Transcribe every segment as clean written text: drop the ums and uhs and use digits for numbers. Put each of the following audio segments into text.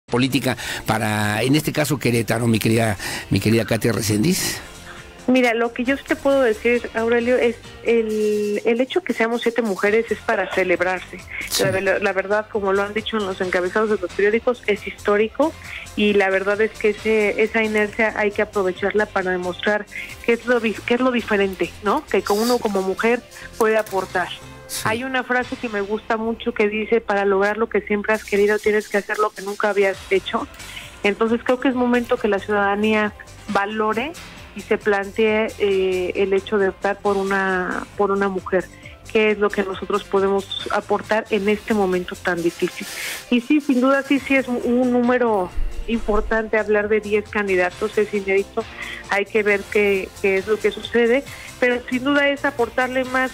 política para, en este caso, Querétaro, mi querida Katia Reséndiz? Mira, lo que yo te puedo decir, Aurelio, es el hecho que seamos 7 mujeres es para celebrarse. Sí. La verdad, como lo han dicho en los encabezados de los periódicos, es histórico, y la verdad es que esa inercia hay que aprovecharla para demostrar qué es lo diferente, ¿no? Que uno como mujer puede aportar. Sí. Hay una frase que me gusta mucho que dice: para lograr lo que siempre has querido tienes que hacer lo que nunca habías hecho. Entonces creo que es momento que la ciudadanía valore y se plantee el hecho de optar por una mujer. ¿Qué es lo que nosotros podemos aportar en este momento tan difícil? Y sí, sin duda, sí es un número importante. Hablar de 10 candidatos es inédito. Hay que ver qué es lo que sucede, pero sin duda es aportarle más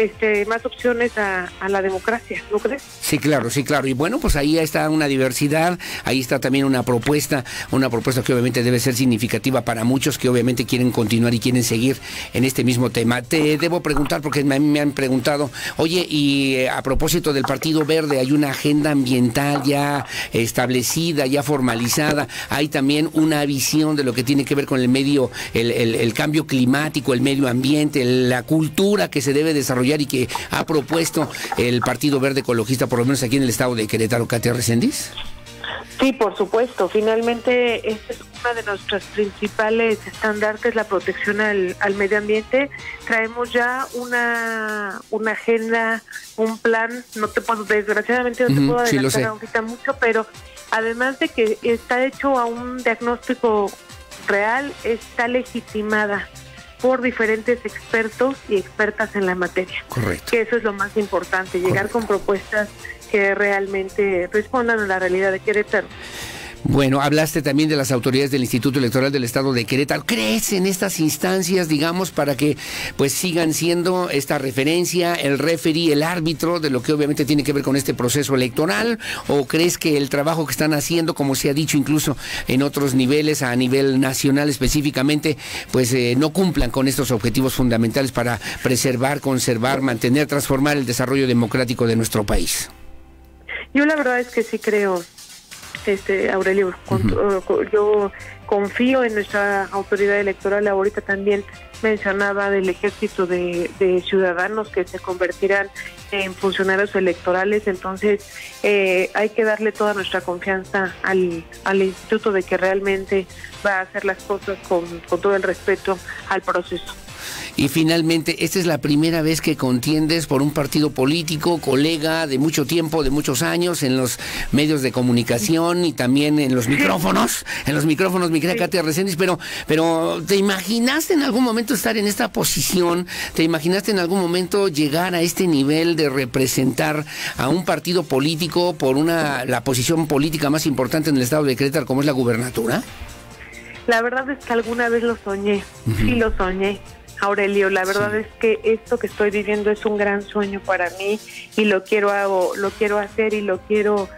opciones a la democracia, ¿no crees? Sí, claro. Y bueno, pues ahí está una diversidad, ahí está también una propuesta que obviamente debe ser significativa para muchos que obviamente quieren continuar y quieren seguir en este mismo tema. Te debo preguntar, porque me han preguntado, oye, y a propósito del Partido Verde, hay una agenda ambiental ya establecida, ya formalizada, hay también una visión de lo que tiene que ver con el medio, el cambio climático, el medio ambiente, la cultura que se debe desarrollar y que ha propuesto el Partido Verde Ecologista, por lo menos aquí en el estado de Querétaro. Katia Reséndiz. Sí, por supuesto. Finalmente, esta es una de nuestras principales estandartes, la protección al medio ambiente. Traemos ya una agenda, un plan. Desgraciadamente no te puedo adelantar ahorita mucho, pero además de que está hecho a un diagnóstico real, está legitimada por diferentes expertos y expertas en la materia. Correcto. Que eso es lo más importante, llegar con propuestas que realmente respondan a la realidad de Querétaro. Bueno, hablaste también de las autoridades del Instituto Electoral del Estado de Querétaro. ¿Crees en estas instancias, digamos, para que pues sigan siendo esta referencia, el referee, el árbitro de lo que obviamente tiene que ver con este proceso electoral? ¿O crees que el trabajo que están haciendo, como se ha dicho incluso en otros niveles, a nivel nacional específicamente, pues no cumplan con estos objetivos fundamentales para preservar, conservar, mantener, transformar el desarrollo democrático de nuestro país? Yo la verdad es que sí creo, Aurelio, yo confío en nuestra autoridad electoral. Ahorita también mencionaba del ejército de ciudadanos que se convertirán en funcionarios electorales. Entonces hay que darle toda nuestra confianza al instituto de que realmente va a hacer las cosas con todo el respeto al proceso. Y finalmente, esta es la primera vez que contiendes por un partido político, colega de mucho tiempo, de muchos años, en los medios de comunicación y también en los micrófonos, mi querida Katia Reséndiz, pero ¿te imaginaste en algún momento estar en esta posición? ¿Te imaginaste en algún momento llegar a este nivel de representar a un partido político por la posición política más importante en el estado de Querétaro, como es la gubernatura? La verdad es que alguna vez lo soñé, sí lo soñé, Aurelio. La verdad es que esto que estoy viviendo es un gran sueño para mí y lo quiero hacer y lo quiero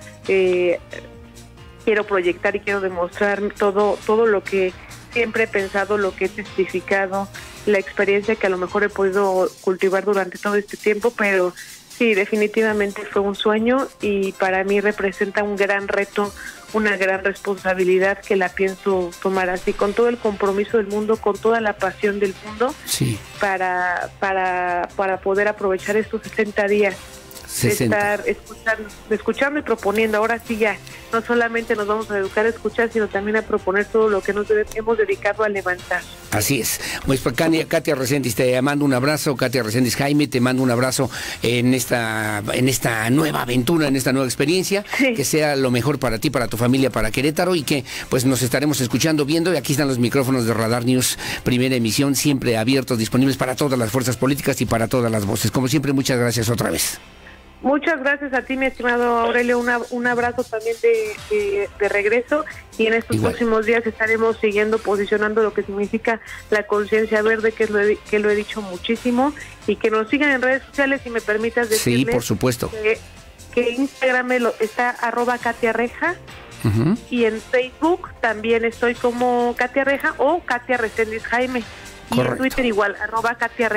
proyectar y quiero demostrar todo lo que siempre he pensado, lo que he testificado, la experiencia que a lo mejor he podido cultivar durante todo este tiempo, pero sí, definitivamente fue un sueño y para mí representa un gran reto, una gran responsabilidad que la pienso tomar así, con todo el compromiso del mundo, con toda la pasión del mundo, sí, para poder aprovechar estos 60 días. 60. De estar escuchando y proponiendo. Ahora sí ya, no solamente nos vamos a educar a escuchar, sino también a proponer todo lo que nos hemos dedicado a levantar. Así es. Pues Katia Reséndiz, te mando un abrazo. Katia Reséndiz Jaime, te mando un abrazo en esta nueva aventura, en esta nueva experiencia. Sí. Que sea lo mejor para ti, para tu familia, para Querétaro, y que pues nos estaremos escuchando, viendo. Y aquí están los micrófonos de Radar News, primera emisión, siempre abiertos, disponibles para todas las fuerzas políticas y para todas las voces. Como siempre, muchas gracias otra vez. Muchas gracias a ti, mi estimado Aurelio. Un abrazo también de regreso, y en estos próximos días estaremos posicionando lo que significa la conciencia verde, que lo he dicho muchísimo, y que nos sigan en redes sociales, si me permitas decirles. Sí, por supuesto. Que Instagram está @KatiaReja, y en Facebook también estoy como Katia Reja o Katia Reséndiz Jaime. Correcto. Y en Twitter igual, @KatiaReja.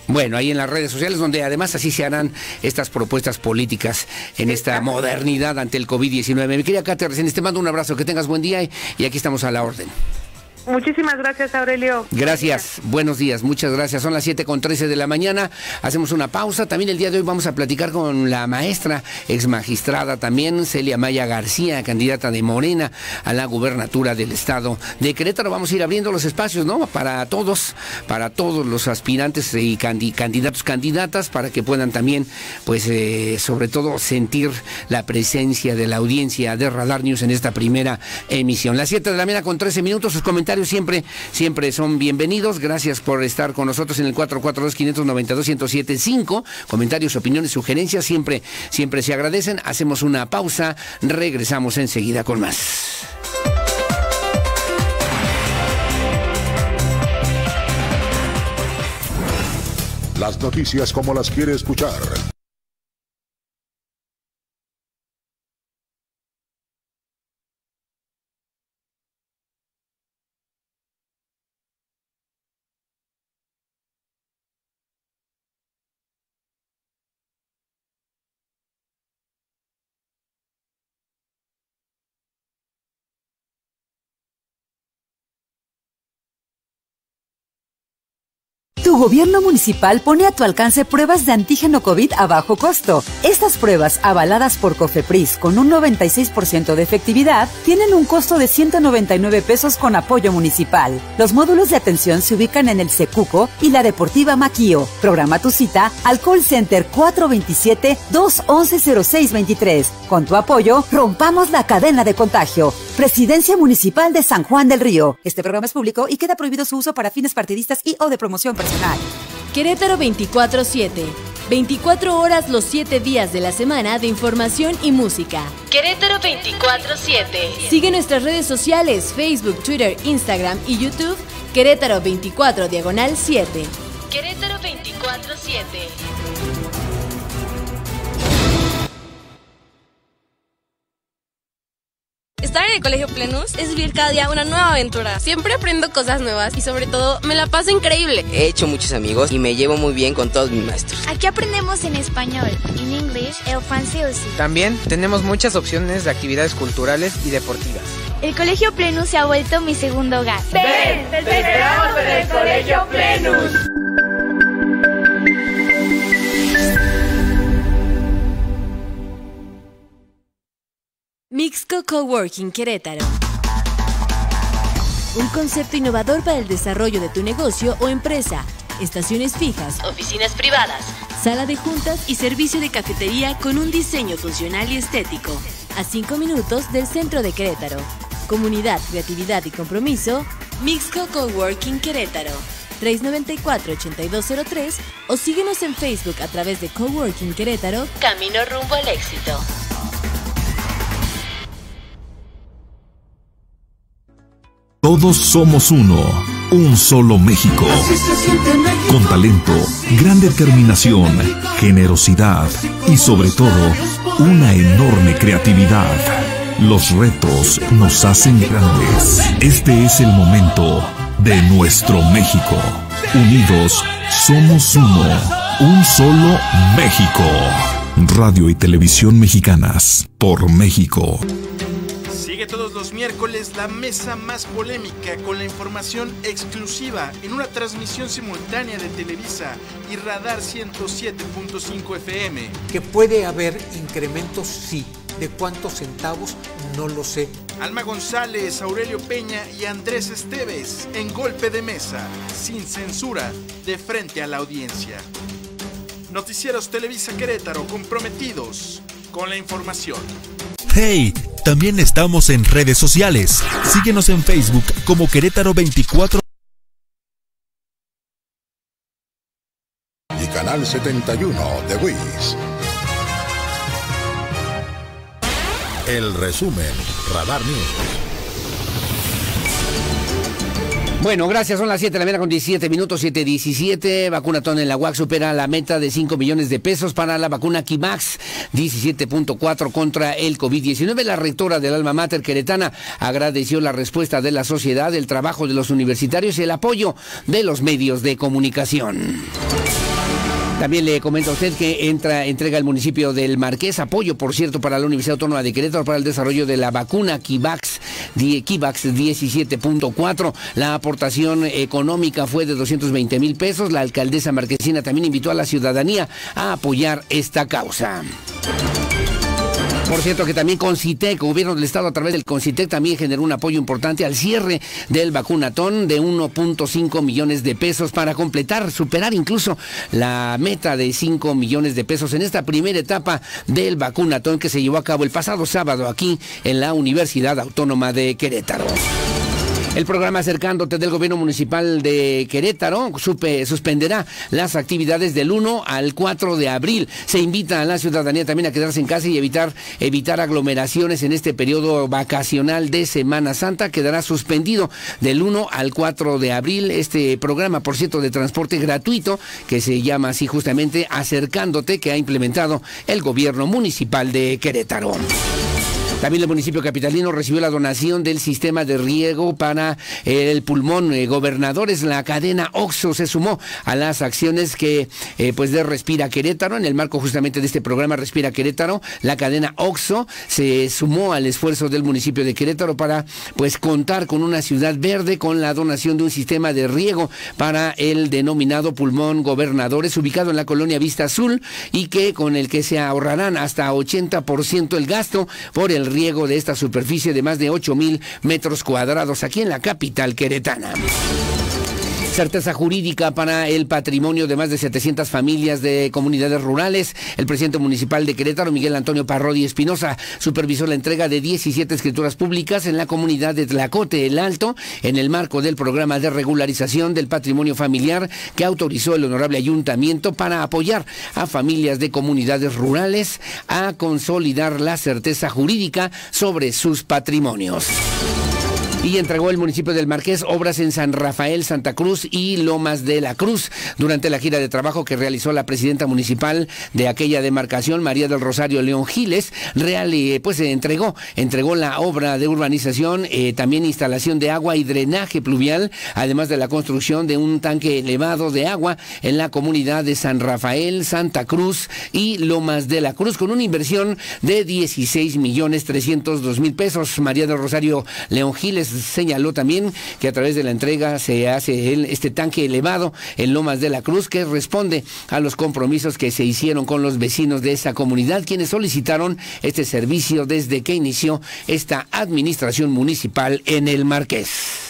Bueno, ahí en las redes sociales, donde además así se harán estas propuestas políticas en esta modernidad ante el COVID-19. Mi querida Katia Reséndiz, te mando un abrazo, que tengas buen día y aquí estamos a la orden. Muchísimas gracias, Aurelio. Gracias, buenos días, muchas gracias. Son las 7:13 de la mañana, hacemos una pausa. También el día de hoy vamos a platicar con la maestra, ex magistrada también, Celia Maya García, candidata de Morena a la gubernatura del estado de Querétaro. Vamos a ir abriendo los espacios, ¿no? Para todos los aspirantes y candidatas, para que puedan también, pues, sobre todo, sentir la presencia de la audiencia de Radar News en esta primera emisión. Las 7 de la mañana con 13 minutos, sus comentarios siempre son bienvenidos. Gracias por estar con nosotros en el 442-592-1075. Comentarios, opiniones, sugerencias, siempre se agradecen. Hacemos una pausa, regresamos enseguida con más. Las noticias como las quiere escuchar. Tu gobierno municipal pone a tu alcance pruebas de antígeno COVID a bajo costo. Estas pruebas, avaladas por COFEPRIS con un 96% de efectividad, tienen un costo de 199 pesos con apoyo municipal. Los módulos de atención se ubican en el Secuco y la Deportiva Maquío. Programa tu cita al call center 427-211-0623. Con tu apoyo, rompamos la cadena de contagio. Presidencia Municipal de San Juan del Río. Este programa es público y queda prohibido su uso para fines partidistas y o de promoción personal. Querétaro 24/7. 24 horas los 7 días de la semana de información y música. Querétaro 24/7. Sigue nuestras redes sociales, Facebook, Twitter, Instagram y YouTube. Querétaro 24/7. Querétaro 24/7. Estar en el Colegio Plenus es vivir cada día una nueva aventura. Siempre aprendo cosas nuevas y sobre todo me la paso increíble. He hecho muchos amigos y me llevo muy bien con todos mis maestros. Aquí aprendemos en español, en inglés, el francés. También tenemos muchas opciones de actividades culturales y deportivas. El Colegio Plenus se ha vuelto mi segundo hogar. ¡Ven! ¡Te esperamos en el Colegio Plenus! Mixco Coworking Querétaro. Un concepto innovador para el desarrollo de tu negocio o empresa. Estaciones fijas, oficinas privadas, sala de juntas y servicio de cafetería con un diseño funcional y estético. A 5 minutos del centro de Querétaro. Comunidad, creatividad y compromiso. Mixco Coworking Querétaro. 394-8203 o síguenos en Facebook a través de Coworking Querétaro. Camino rumbo al éxito. Todos somos uno, un solo México. Con talento, gran determinación, generosidad y sobre todo, una enorme creatividad. Los retos nos hacen grandes. Este es el momento de nuestro México. Unidos, somos uno, un solo México. Radio y Televisión Mexicanas, por México. Sigue todos los miércoles la mesa más polémica con la información exclusiva en una transmisión simultánea de Televisa y Radar 107.5 FM. Que puede haber incrementos, sí. ¿De cuántos centavos? No lo sé. Alma González, Aurelio Peña y Andrés Esteves en Golpe de Mesa, sin censura, de frente a la audiencia. Noticieros Televisa Querétaro, comprometidos con la información. ¡Hey! También estamos en redes sociales. Síguenos en Facebook como Querétaro 24. Y Canal 71 de WIS. El resumen, Radar News. Bueno, gracias. Son las 7 de la mañana con 17 minutos, 7:17. Vacunatón en la UAC supera la meta de 5 millones de pesos para la vacuna Kimax 17.4 contra el COVID-19. La rectora del Alma Mater queretana agradeció la respuesta de la sociedad, el trabajo de los universitarios y el apoyo de los medios de comunicación. También le comento a usted que entrega el municipio del Marqués apoyo, por cierto, para la Universidad Autónoma de Querétaro para el desarrollo de la vacuna Kivax 17.4. La aportación económica fue de 220,000 pesos. La alcaldesa marquesina también invitó a la ciudadanía a apoyar esta causa. Por cierto que también Concitec, gobierno del estado a través del Concitec también generó un apoyo importante al cierre del vacunatón de 1.5 millones de pesos para superar incluso la meta de 5 millones de pesos en esta primera etapa del vacunatón que se llevó a cabo el pasado sábado aquí en la Universidad Autónoma de Querétaro. El programa Acercándote del Gobierno Municipal de Querétaro suspenderá las actividades del 1 al 4 de abril. Se invita a la ciudadanía también a quedarse en casa y evitar aglomeraciones en este periodo vacacional de Semana Santa. Quedará suspendido del 1 al 4 de abril este programa, por cierto, de transporte gratuito que se llama así justamente Acercándote, que ha implementado el Gobierno Municipal de Querétaro. También el municipio capitalino recibió la donación del sistema de riego para el pulmón Gobernadores. La cadena OXXO se sumó a las acciones que de Respira Querétaro. En el marco justamente de este programa Respira Querétaro, la cadena OXXO se sumó al esfuerzo del municipio de Querétaro para contar con una ciudad verde con la donación de un sistema de riego para el denominado pulmón Gobernadores, ubicado en la colonia Vista Azul, y con el que se ahorrarán hasta 80% el gasto por el riego de esta superficie de más de 8,000 metros cuadrados aquí en la capital queretana. Certeza jurídica para el patrimonio de más de 700 familias de comunidades rurales. El presidente municipal de Querétaro, Miguel Antonio Parrodi Espinosa, supervisó la entrega de 17 escrituras públicas en la comunidad de Tlacote el Alto, en el marco del programa de regularización del patrimonio familiar que autorizó el honorable ayuntamiento para apoyar a familias de comunidades rurales a consolidar la certeza jurídica sobre sus patrimonios. Y entregó el municipio del Marqués obras en San Rafael, Santa Cruz y Lomas de la Cruz. Durante la gira de trabajo que realizó la presidenta municipal de aquella demarcación, María del Rosario León Giles, entregó la obra de urbanización, también instalación de agua y drenaje pluvial, además de la construcción de un tanque elevado de agua en la comunidad de San Rafael, Santa Cruz y Lomas de la Cruz, con una inversión de 16,302,000 pesos. María del Rosario León Giles señaló también que a través de la entrega se hace este tanque elevado en Lomas de la Cruz, que responde a los compromisos que se hicieron con los vecinos de esa comunidad, quienes solicitaron este servicio desde que inició esta administración municipal en el Marqués.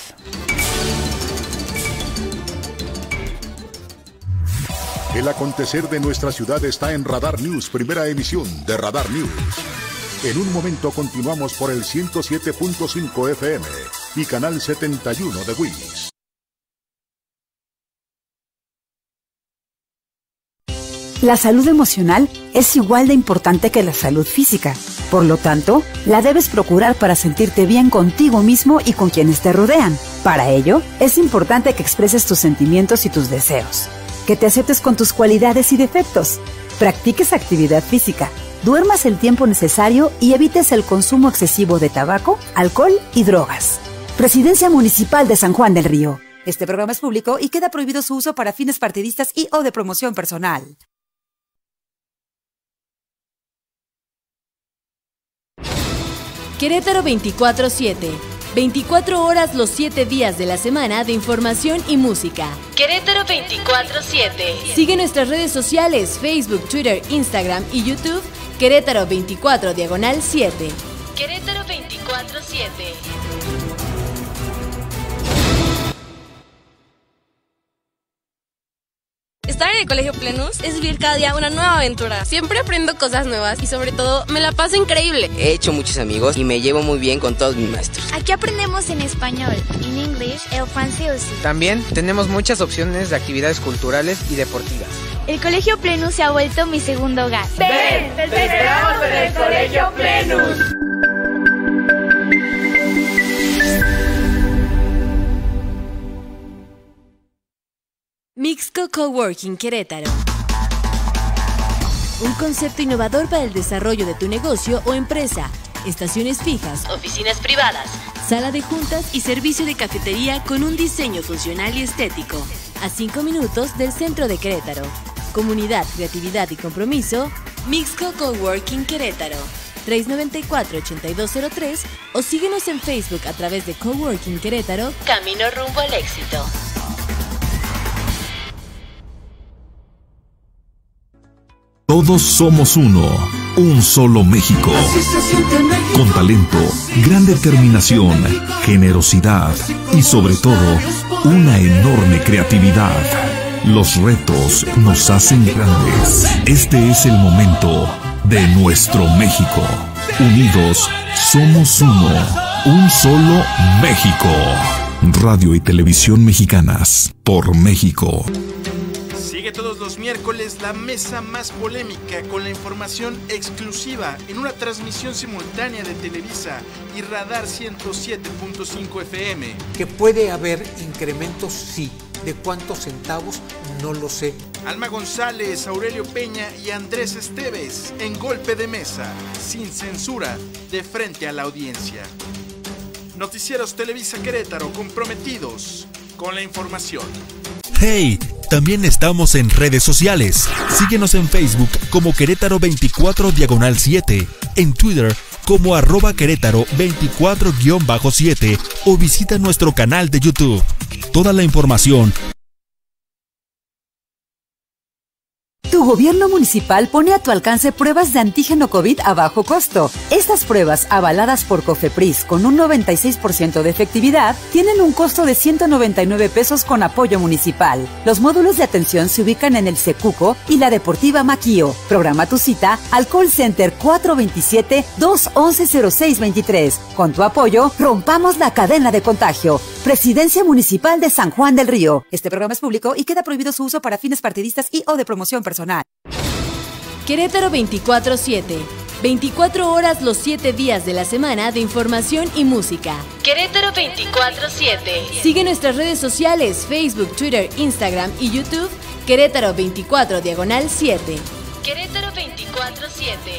El acontecer de nuestra ciudad está en Radar News, primera emisión de Radar News. En un momento continuamos por el 107.5 FM y canal 71 de WIS. La salud emocional es igual de importante que la salud física. Por lo tanto, la debes procurar para sentirte bien contigo mismo y con quienes te rodean. Para ello, es importante que expreses tus sentimientos y tus deseos, que te aceptes con tus cualidades y defectos, practiques actividad física, duermas el tiempo necesario y evites el consumo excesivo de tabaco, alcohol y drogas. Presidencia Municipal de San Juan del Río. Este programa es público y queda prohibido su uso para fines partidistas y o de promoción personal. Querétaro 24/7. 24 horas los 7 días de la semana de información y música. Querétaro 24/7. Sigue nuestras redes sociales, Facebook, Twitter, Instagram y YouTube. Querétaro 24/7. Querétaro 24/7. Estar en el Colegio Plenus es vivir cada día una nueva aventura. Siempre aprendo cosas nuevas y sobre todo me la paso increíble. He hecho muchos amigos y me llevo muy bien con todos mis maestros. Aquí aprendemos en español, en inglés, el francés. También tenemos muchas opciones de actividades culturales y deportivas. El Colegio Plenus se ha vuelto mi segundo hogar. ¡Ven! ¡Te esperamos en el Colegio Plenus! Mixco Coworking Querétaro. Un concepto innovador para el desarrollo de tu negocio o empresa. Estaciones fijas, oficinas privadas, sala de juntas y servicio de cafetería con un diseño funcional y estético. A 5 minutos del centro de Querétaro. Comunidad, creatividad y compromiso, Mixco Coworking Querétaro. 394-8203 o síguenos en Facebook a través de Coworking Querétaro, camino rumbo al éxito. Todos somos uno, un solo México. Con talento, gran determinación, generosidad y sobre todo, una enorme creatividad. Los retos nos hacen grandes. Este es el momento de nuestro México. Unidos, somos uno, un solo México. Radio y Televisión Mexicanas, por México. Sigue todos los miércoles la mesa más polémica con la información exclusiva en una transmisión simultánea de Televisa y Radar 107.5 FM. Que puede haber incrementos, sí. ¿De cuántos centavos? No lo sé. Alma González, Aurelio Peña y Andrés Esteves en Golpe de Mesa, sin censura, de frente a la audiencia. Noticieros Televisa Querétaro, comprometidos con la información. ¡Hey! También estamos en redes sociales. Síguenos en Facebook como Querétaro 24/7, en Twitter como @Querétaro 24-7 o visita nuestro canal de YouTube. Toda la información. Tu gobierno municipal pone a tu alcance pruebas de antígeno COVID a bajo costo. Estas pruebas, avaladas por COFEPRIS con un 96% de efectividad, tienen un costo de 199 pesos con apoyo municipal. Los módulos de atención se ubican en el Secuco y la Deportiva Maquío. Programa tu cita al call center 427-211-0623. Con tu apoyo, rompamos la cadena de contagio. Presidencia Municipal de San Juan del Río. Este programa es público y queda prohibido su uso para fines partidistas y o de promoción personal. Querétaro 24/7. 24 horas los 7 días de la semana de información y música. Querétaro 24/7. Sigue nuestras redes sociales, Facebook, Twitter, Instagram y YouTube. Querétaro 24/7. Querétaro 24/7.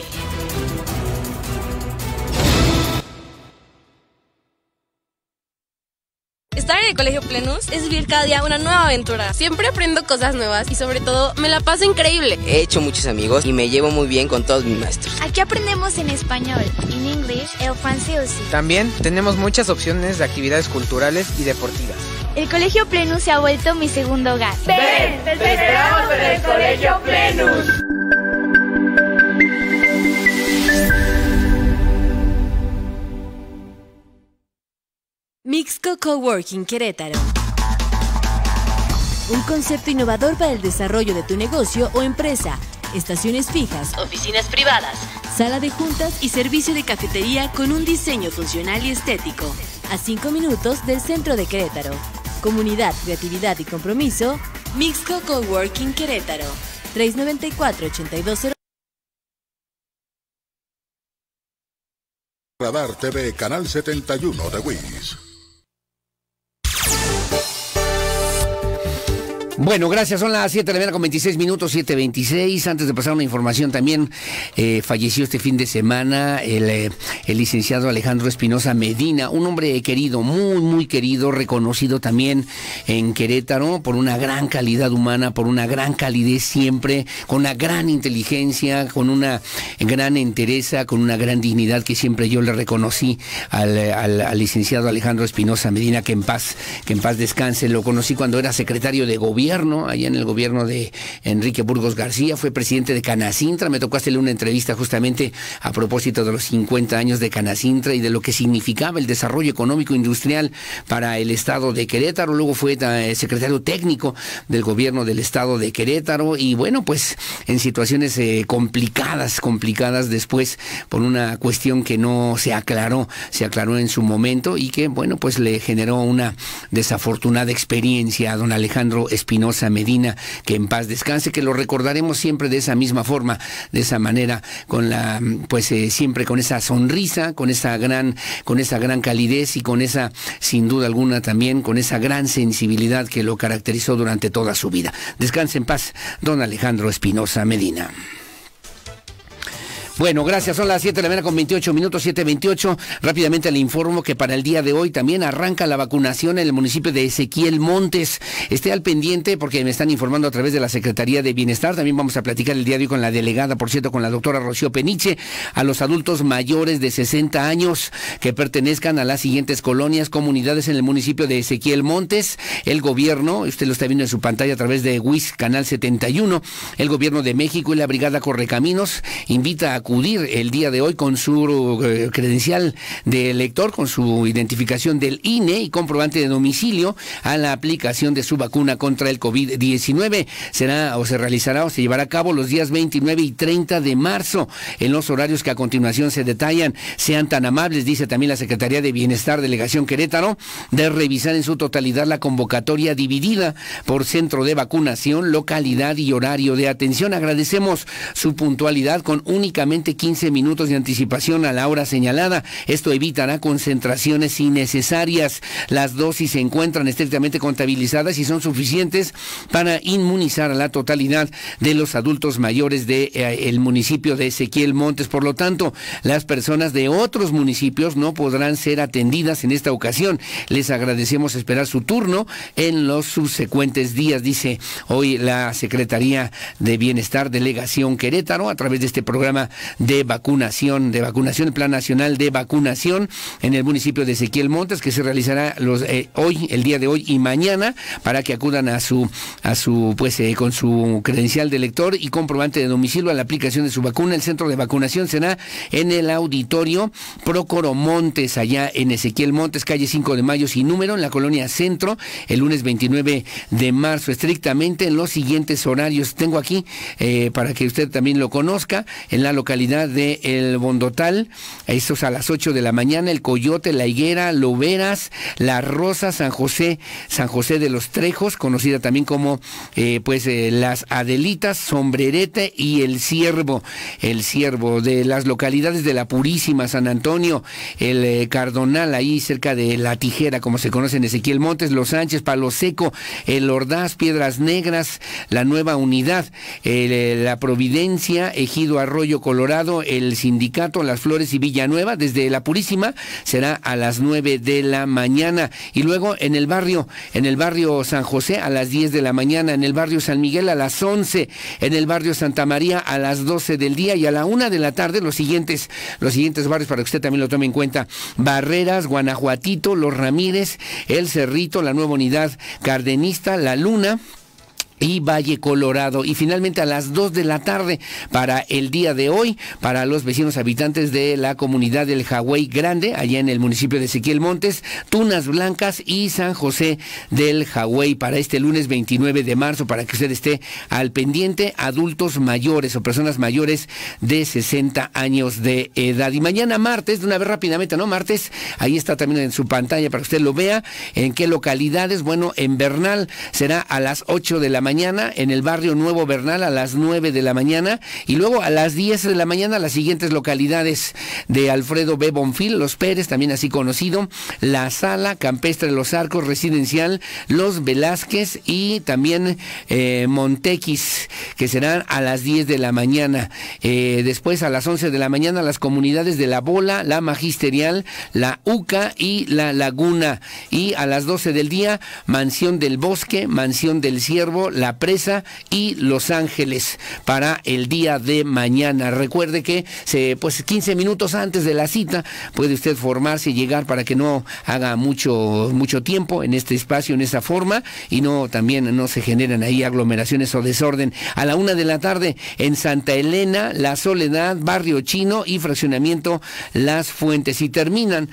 Estar en el Colegio Plenus es vivir cada día una nueva aventura. Siempre aprendo cosas nuevas y sobre todo me la paso increíble. He hecho muchos amigos y me llevo muy bien con todos mis maestros. Aquí aprendemos en español, en inglés, el francés. También tenemos muchas opciones de actividades culturales y deportivas. El Colegio Plenus se ha vuelto mi segundo hogar. ¡Ven! ¡Te esperamos en el Colegio Plenus! Mixco Coworking Querétaro. Un concepto innovador para el desarrollo de tu negocio o empresa. Estaciones fijas, oficinas privadas, sala de juntas y servicio de cafetería con un diseño funcional y estético. A 5 minutos del centro de Querétaro. Comunidad, creatividad y compromiso, Mixco Coworking Querétaro. 394-8203. Radar TV, Canal 71 de WIS. Bueno, gracias. Son las 7 de la mañana con 26 minutos, 7:26. Antes de pasar una información también, falleció este fin de semana el licenciado Alejandro Espinosa Medina, un hombre querido, muy, muy querido, reconocido también en Querétaro por una gran calidad humana, por una gran calidez siempre, con una gran inteligencia, con una gran entereza, con una gran dignidad que siempre yo le reconocí al licenciado Alejandro Espinosa Medina, que en paz descanse. Lo conocí cuando era secretario de gobierno, allá en el gobierno de Enrique Burgos García, fue presidente de Canacintra. Me tocó hacerle una entrevista justamente a propósito de los 50 años de Canacintra y de lo que significaba el desarrollo económico industrial para el estado de Querétaro. Luego fue secretario técnico del gobierno del estado de Querétaro y bueno, pues en situaciones complicadas después por una cuestión que no se aclaró en su momento y que bueno, pues le generó una desafortunada experiencia a don Alejandro Espinosa Medina, que en paz descanse, que lo recordaremos siempre de esa misma forma, de esa manera, con la siempre con esa sonrisa, con esa gran calidez y con esa, sin duda alguna también, con esa gran sensibilidad que lo caracterizó durante toda su vida. Descanse en paz, don Alejandro Espinosa Medina. Bueno, gracias. Son las 7 de la mañana con 28 minutos, 7:28. Rápidamente le informo que para el día de hoy también arranca la vacunación en el municipio de Ezequiel Montes. Esté al pendiente porque me están informando a través de la Secretaría de Bienestar. También vamos a platicar el día de hoy con la delegada, por cierto, con la doctora Rocío Peniche, a los adultos mayores de 60 años que pertenezcan a las siguientes colonias, comunidades en el municipio de Ezequiel Montes. El gobierno, usted lo está viendo en su pantalla a través de WIS Canal 71, el gobierno de México y la Brigada Correcaminos invita a acudir el día de hoy con su credencial de elector, con su identificación del INE y comprobante de domicilio a la aplicación de su vacuna contra el COVID-19. Será o se realizará o se llevará a cabo los días 29 y 30 de marzo en los horarios que a continuación se detallan. Sean tan amables, dice también la Secretaría de Bienestar Delegación Querétaro, de revisar en su totalidad la convocatoria dividida por centro de vacunación, localidad y horario de atención. Agradecemos su puntualidad con únicamente 15 minutos de anticipación a la hora señalada. Esto evitará concentraciones innecesarias. Las dosis se encuentran estrictamente contabilizadas y son suficientes para inmunizar a la totalidad de los adultos mayores de el municipio de Ezequiel Montes. Por lo tanto, las personas de otros municipios no podrán ser atendidas en esta ocasión. Les agradecemos esperar su turno en los subsecuentes días, dice hoy la Secretaría de Bienestar Delegación Querétaro a través de este programa de vacunación, el Plan Nacional de Vacunación en el municipio de Ezequiel Montes, que se realizará hoy, el día de hoy y mañana, para que acudan con su credencial de elector y comprobante de domicilio a la aplicación de su vacuna. El centro de vacunación será en el auditorio Prócoro Montes, allá en Ezequiel Montes, calle 5 de Mayo sin número, en la colonia Centro, el lunes 29 de marzo, estrictamente en los siguientes horarios. Tengo aquí, para que usted también lo conozca, en la localidad de El Bondotal, estos a las 8 de la mañana, El Coyote, La Higuera, Loberas, La Rosa, San José de los Trejos, conocida también como Las Adelitas, Sombrerete y El Ciervo, de las localidades de La Purísima, San Antonio, el Cardonal, ahí cerca de La Tijera, como se conoce en Ezequiel Montes, Los Sánchez, Palo Seco, El Ordaz, Piedras Negras, La Nueva Unidad, La Providencia, Ejido Arroyo Colorado, el Sindicato, Las Flores y Villanueva. Desde La Purísima será a las 9 de la mañana, y luego en el barrio San José a las 10 de la mañana, en el barrio San Miguel a las 11, en el barrio Santa María a las 12 del día y a la 1 de la tarde los siguientes barrios para que usted también lo tome en cuenta: Barreras, Guanajuatito, Los Ramírez, El Cerrito, La Nueva Unidad Cardenista, La Luna y Valle Colorado. Y finalmente a las 2 de la tarde para el día de hoy, para los vecinos habitantes de la comunidad del Jagüey Grande, allá en el municipio de Ezequiel Montes, Tunas Blancas y San José del Jagüey, para este lunes 29 de marzo, para que usted esté al pendiente, adultos mayores o personas mayores de 60 años de edad. Y mañana martes, de una vez rápidamente, martes, ahí está también en su pantalla para que usted lo vea, en qué localidades. Bueno, en Bernal será a las 8 de la mañana, en el barrio Nuevo Bernal a las 9 de la mañana, y luego a las 10 de la mañana las siguientes localidades de Alfredo B. Bonfil, Los Pérez, también así conocido, La Sala, Campestre Los Arcos, Residencial Los Velázquez y también Montequis, que serán a las 10 de la mañana. Después a las 11 de la mañana las comunidades de La Bola, La Magisterial, La Uca y La Laguna, y a las 12 del día Mansión del Bosque, Mansión del Ciervo, La Presa y Los Ángeles para el día de mañana. Recuerde que 15 minutos antes de la cita puede usted formarse y llegar para que no haga mucho tiempo en este espacio, en esta forma, y también no se generen ahí aglomeraciones o desorden. A la 1 de la tarde en Santa Elena, La Soledad, Barrio Chino y Fraccionamiento Las Fuentes, y terminan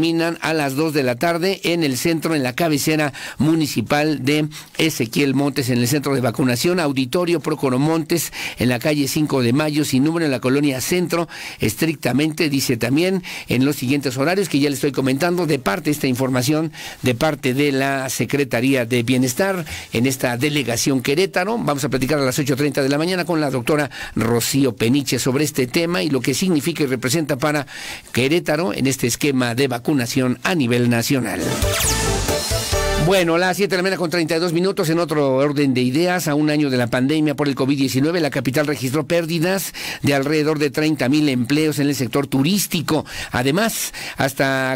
a las 2 de la tarde en el centro, en la cabecera municipal de Ezequiel Montes, en el centro de vacunación, Auditorio Prócoro Montes, en la calle 5 de Mayo sin número, en la colonia Centro, estrictamente, dice también, en los siguientes horarios que ya le estoy comentando, de parte de esta información, de parte de la Secretaría de Bienestar en esta delegación Querétaro. Vamos a platicar a las 8:30 de la mañana con la doctora Rocío Peniche sobre este tema y lo que significa y representa para Querétaro en este esquema de vacunación a nivel nacional. Bueno, las 7:32 en otro orden de ideas. A un año de la pandemia por el COVID-19, la capital registró pérdidas de alrededor de 30,000 empleos en el sector turístico. Además, hasta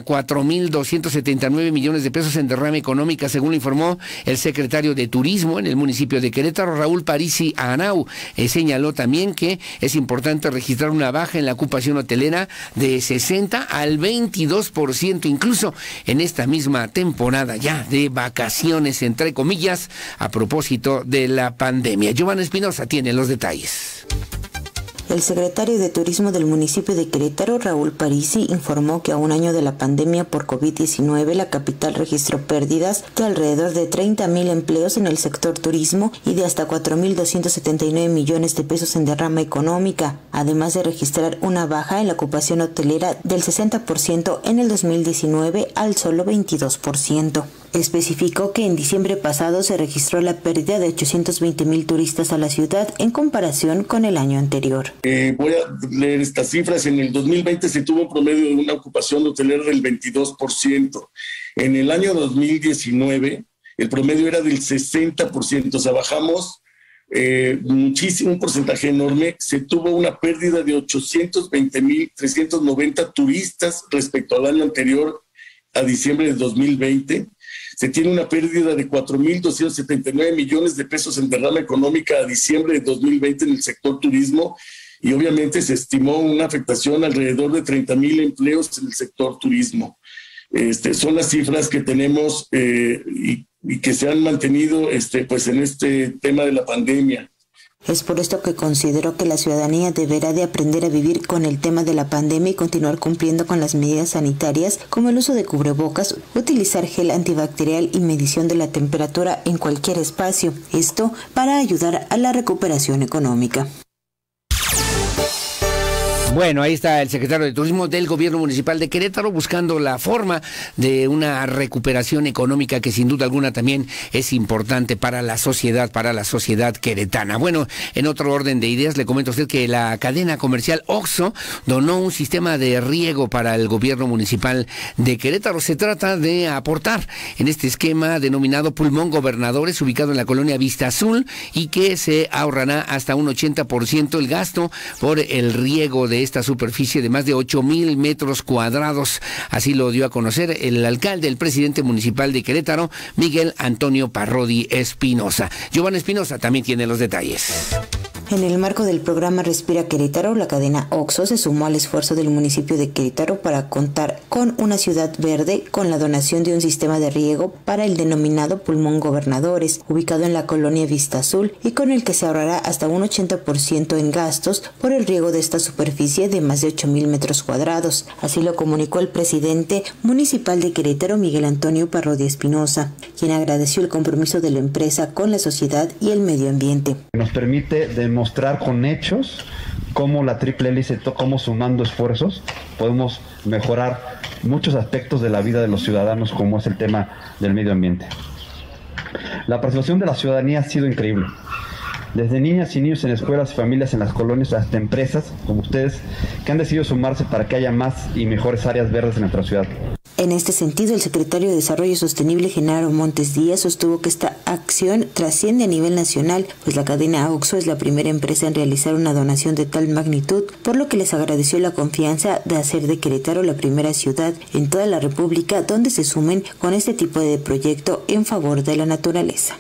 4,279 millones de pesos en derrama económica, según lo informó el secretario de Turismo en el municipio de Querétaro, Raúl Parisi Arau. Señaló también que es importante registrar una baja en la ocupación hotelera de 60 al 22%, incluso en esta misma temporada ya de vacaciones, entre comillas, a propósito de la pandemia. Giovanna Espinosa tiene los detalles. El secretario de Turismo del municipio de Querétaro, Raúl Parisi, informó que a un año de la pandemia por COVID-19, la capital registró pérdidas de alrededor de 30,000 empleos en el sector turismo y de hasta 4,279 millones de pesos en derrama económica, además de registrar una baja en la ocupación hotelera del 60% en el 2019 al solo 22%. Especificó que en diciembre pasado se registró la pérdida de 820,000 turistas a la ciudad en comparación con el año anterior. Voy a leer estas cifras. En el 2020 se tuvo un promedio de una ocupación hotelera del 22%. En el año 2019 el promedio era del 60%, o sea, bajamos muchísimo, un porcentaje enorme. Se tuvo una pérdida de 820,390 turistas respecto al año anterior, a diciembre de 2020. Se tiene una pérdida de 4,279 millones de pesos en derrama económica a diciembre de 2020 en el sector turismo, y obviamente se estimó una afectación alrededor de 30,000 empleos en el sector turismo. Son las cifras que tenemos y que se han mantenido pues en este tema de la pandemia. Es por esto que considero que la ciudadanía deberá de aprender a vivir con el tema de la pandemia y continuar cumpliendo con las medidas sanitarias como el uso de cubrebocas, utilizar gel antibacterial y medición de la temperatura en cualquier espacio. Esto para ayudar a la recuperación económica. Bueno, ahí está el secretario de Turismo del Gobierno Municipal de Querétaro buscando la forma de una recuperación económica que sin duda alguna también es importante para la sociedad queretana. Bueno, en otro orden de ideas le comento a usted que la cadena comercial OXXO donó un sistema de riego para el Gobierno Municipal de Querétaro. Se trata de aportar en este esquema denominado Pulmón Gobernadores, ubicado en la colonia Vista Azul, y que se ahorrará hasta un 80% el gasto por el riego de esta superficie de más de 8,000 metros cuadrados. Así lo dio a conocer el alcalde, el presidente municipal de Querétaro, Miguel Antonio Parrodi Espinosa. Giovanna Espinosa también tiene los detalles. En el marco del programa Respira Querétaro, la cadena OXXO se sumó al esfuerzo del municipio de Querétaro para contar con una ciudad verde con la donación de un sistema de riego para el denominado Pulmón Gobernadores, ubicado en la colonia Vista Azul, y con el que se ahorrará hasta un 80% en gastos por el riego de esta superficie de más de 8,000 metros cuadrados. Así lo comunicó el presidente municipal de Querétaro, Miguel Antonio Parrodi Espinosa, quien agradeció el compromiso de la empresa con la sociedad y el medio ambiente. Nos permite demostrar con hechos cómo la triple hélice, cómo sumando esfuerzos podemos mejorar muchos aspectos de la vida de los ciudadanos, como es el tema del medio ambiente. La participación de la ciudadanía ha sido increíble. Desde niñas y niños en escuelas y familias en las colonias hasta empresas como ustedes que han decidido sumarse para que haya más y mejores áreas verdes en nuestra ciudad. En este sentido, el secretario de Desarrollo Sostenible, Genaro Montes Díaz, sostuvo que esta acción trasciende a nivel nacional, pues la cadena OXXO es la primera empresa en realizar una donación de tal magnitud, por lo que les agradeció la confianza de hacer de Querétaro la primera ciudad en toda la República donde se sumen con este tipo de proyecto en favor de la naturaleza.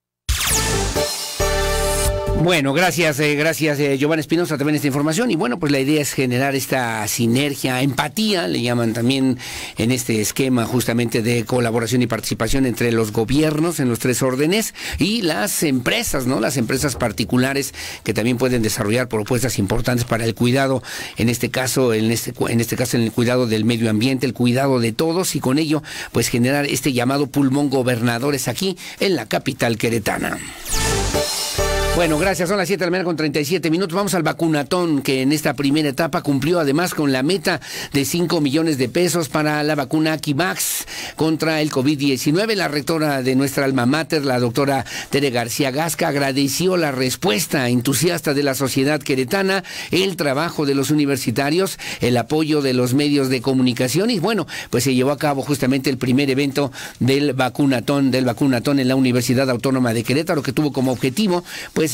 Bueno, gracias Giovanna Espinosa también esta información. Y bueno, pues la idea es generar esta sinergia, empatía, le llaman también en este esquema justamente de colaboración y participación entre los gobiernos en los tres órdenes y las empresas, ¿no? Las empresas particulares que también pueden desarrollar propuestas importantes para el cuidado, en este caso en el cuidado del medio ambiente, el cuidado de todos, y con ello pues generar este llamado Pulmón Gobernadores aquí en la capital queretana. Bueno, gracias. Son las 7 de la mañana con 37 minutos. Vamos al vacunatón, que en esta primera etapa cumplió además con la meta de 5 millones de pesos para la vacuna Aquivax contra el COVID-19. La rectora de nuestra alma mater, la doctora Tere García Gasca, agradeció la respuesta entusiasta de la sociedad queretana, el trabajo de los universitarios, el apoyo de los medios de comunicación y bueno, pues se llevó a cabo justamente el primer evento del vacunatón en la Universidad Autónoma de Querétaro, que tuvo como objetivo pues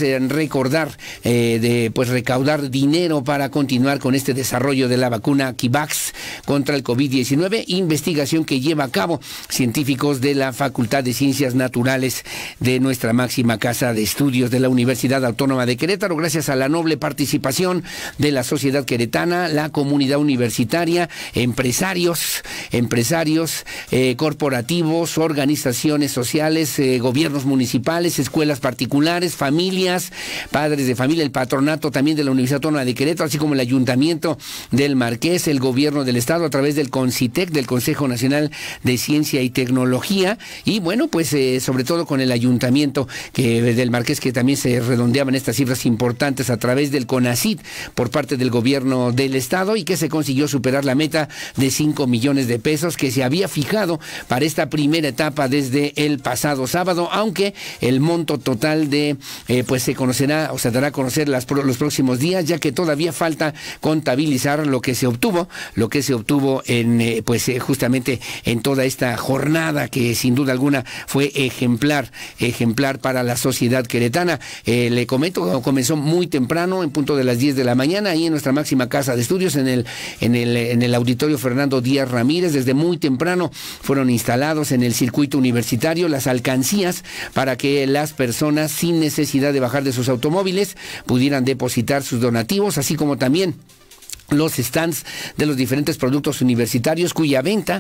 recaudar dinero para continuar con este desarrollo de la vacuna Aquivax contra el COVID-19, investigación que lleva a cabo científicos de la Facultad de Ciencias Naturales de nuestra máxima casa de estudios de la Universidad Autónoma de Querétaro, gracias a la noble participación de la sociedad queretana, la comunidad universitaria, empresarios, corporativos, organizaciones sociales, gobiernos municipales, escuelas particulares, familias, padres de familia, el patronato también de la Universidad Autónoma de Querétaro, así como el Ayuntamiento del Marqués, el Gobierno del Estado a través del CONCITEC, del Consejo Nacional de Ciencia y Tecnología, y bueno, pues sobre todo con el Ayuntamiento del Marqués, que también se redondeaban estas cifras importantes a través del CONACYT por parte del Gobierno del Estado y que se consiguió superar la meta de 5 millones de pesos que se había fijado para esta primera etapa desde el pasado sábado, aunque el monto total de pues se conocerá o se dará a conocer los próximos días, ya que todavía falta contabilizar lo que se obtuvo en justamente en toda esta jornada que sin duda alguna fue ejemplar para la sociedad queretana. Le comento, comenzó muy temprano, en punto de las 10 de la mañana, ahí en nuestra máxima casa de estudios, en el auditorio Fernando Díaz Ramírez. Desde muy temprano fueron instalados en el circuito universitario las alcancías para que las personas sin necesidad de bajar de sus automóviles pudieran depositar sus donativos, así como también los stands de los diferentes productos universitarios cuya venta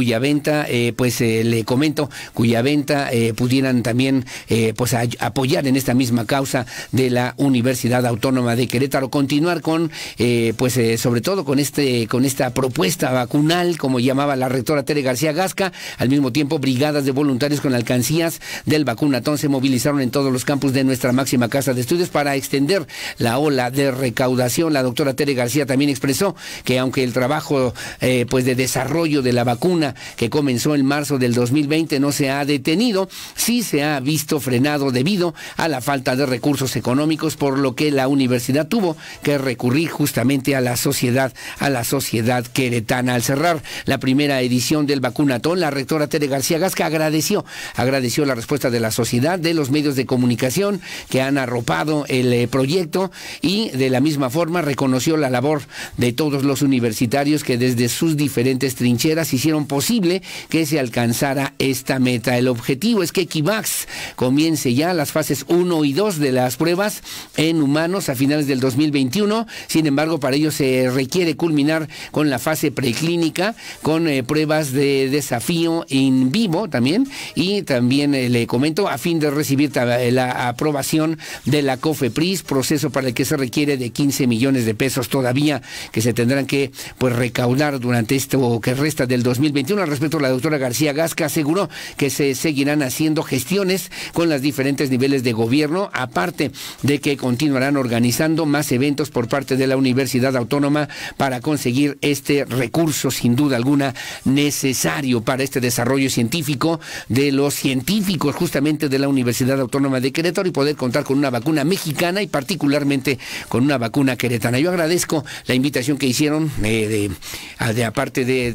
pudieran también apoyar en esta misma causa de la Universidad Autónoma de Querétaro, continuar con sobre todo con esta propuesta vacunal, como llamaba la rectora Tere García Gasca. Al mismo tiempo, brigadas de voluntarios con alcancías del vacunatón se movilizaron en todos los campus de nuestra máxima casa de estudios para extender la ola de recaudación. La doctora Tere García también expresó que aunque el trabajo de desarrollo de la vacuna que comenzó en marzo del 2020 no se ha detenido, sí se ha visto frenado debido a la falta de recursos económicos, por lo que la universidad tuvo que recurrir justamente a la sociedad queretana. Al cerrar la primera edición del vacunatón, la rectora Tere García Gasca agradeció la respuesta de la sociedad, de los medios de comunicación que han arropado el proyecto, y de la misma forma reconoció la labor de todos los universitarios que desde sus diferentes trincheras hicieron posible que se alcanzara esta meta. El objetivo es que Aquivax comience ya las fases 1 y 2 de las pruebas en humanos a finales del 2021. Sin embargo, para ello se requiere culminar con la fase preclínica, con pruebas de desafío in vivo también, y también le comento, a fin de recibir la aprobación de la COFEPRIS, proceso para el que se requiere de 15 millones de pesos todavía que se tendrán que recaudar durante esto que resta del 2021. Al respecto, la doctora García Gasca aseguró que se seguirán haciendo gestiones con los diferentes niveles de gobierno, aparte de que continuarán organizando más eventos por parte de la Universidad Autónoma para conseguir este recurso sin duda alguna necesario para este desarrollo científico de los científicos justamente de la Universidad Autónoma de Querétaro y poder contar con una vacuna mexicana y particularmente con una vacuna queretana. Yo agradezco la invitación que hicieron de aparte de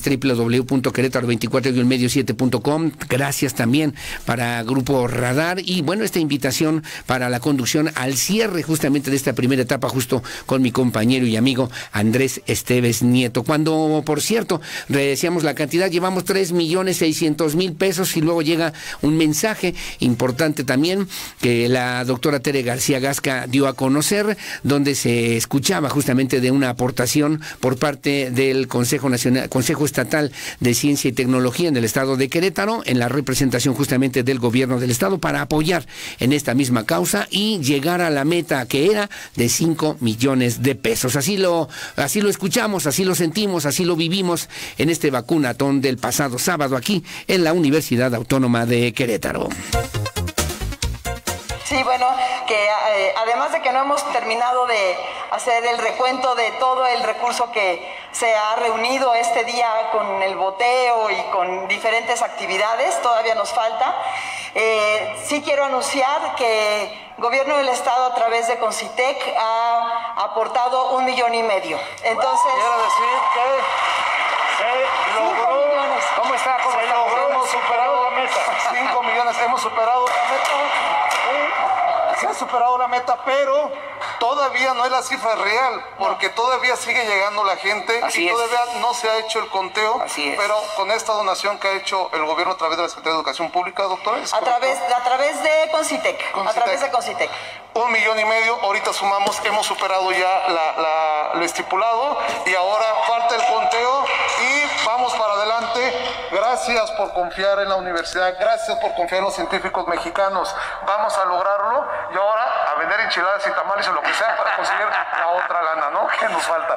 www.querétaro24-medio7.com. Gracias también para Grupo Radar y bueno, esta invitación para la conducción al cierre justamente de esta primera etapa justo con mi compañero y amigo Andrés Esteves Nieto. Cuando, por cierto, decíamos la cantidad, llevamos 3.600.000 pesos y luego llega un mensaje importante también que la doctora Tere García Gasca dio a conocer, donde se escuchaba justamente de una aportación por parte del Consejo Estatal de Ciencia y Tecnología en el estado de Querétaro, en la representación justamente del gobierno del estado, para apoyar en esta misma causa y llegar a la meta que era de 5 millones de pesos. Así lo escuchamos, así lo sentimos, así lo vivimos en este vacunatón del pasado sábado aquí en la Universidad Autónoma de Querétaro. Sí, bueno, que además de que no hemos terminado de hacer el recuento de todo el recurso que se ha reunido este día con el boteo y con diferentes actividades, todavía nos falta. Sí quiero anunciar que el Gobierno del Estado a través de Concitec ha aportado 1,5 millones. Entonces, quiero decir que se logró. ¿Cómo está? Hemos superado la meta. 5 millones, hemos superado la meta. Se ha superado la meta, pero todavía no es la cifra real, porque todavía sigue llegando la gente y todavía no se ha hecho el conteo. Pero con esta donación que ha hecho el gobierno a través de la Secretaría de Educación Pública, doctora. A través de Concitec. A través de Concitec. 1,5 millones, ahorita sumamos, hemos superado ya lo estipulado y ahora falta el conteo y vamos para adelante. Gracias por confiar en la universidad, gracias por confiar en los científicos mexicanos. Vamos a lograrlo y ahora a vender enchiladas y tamales o lo que sea para conseguir la otra lana, ¿no? Que nos falta.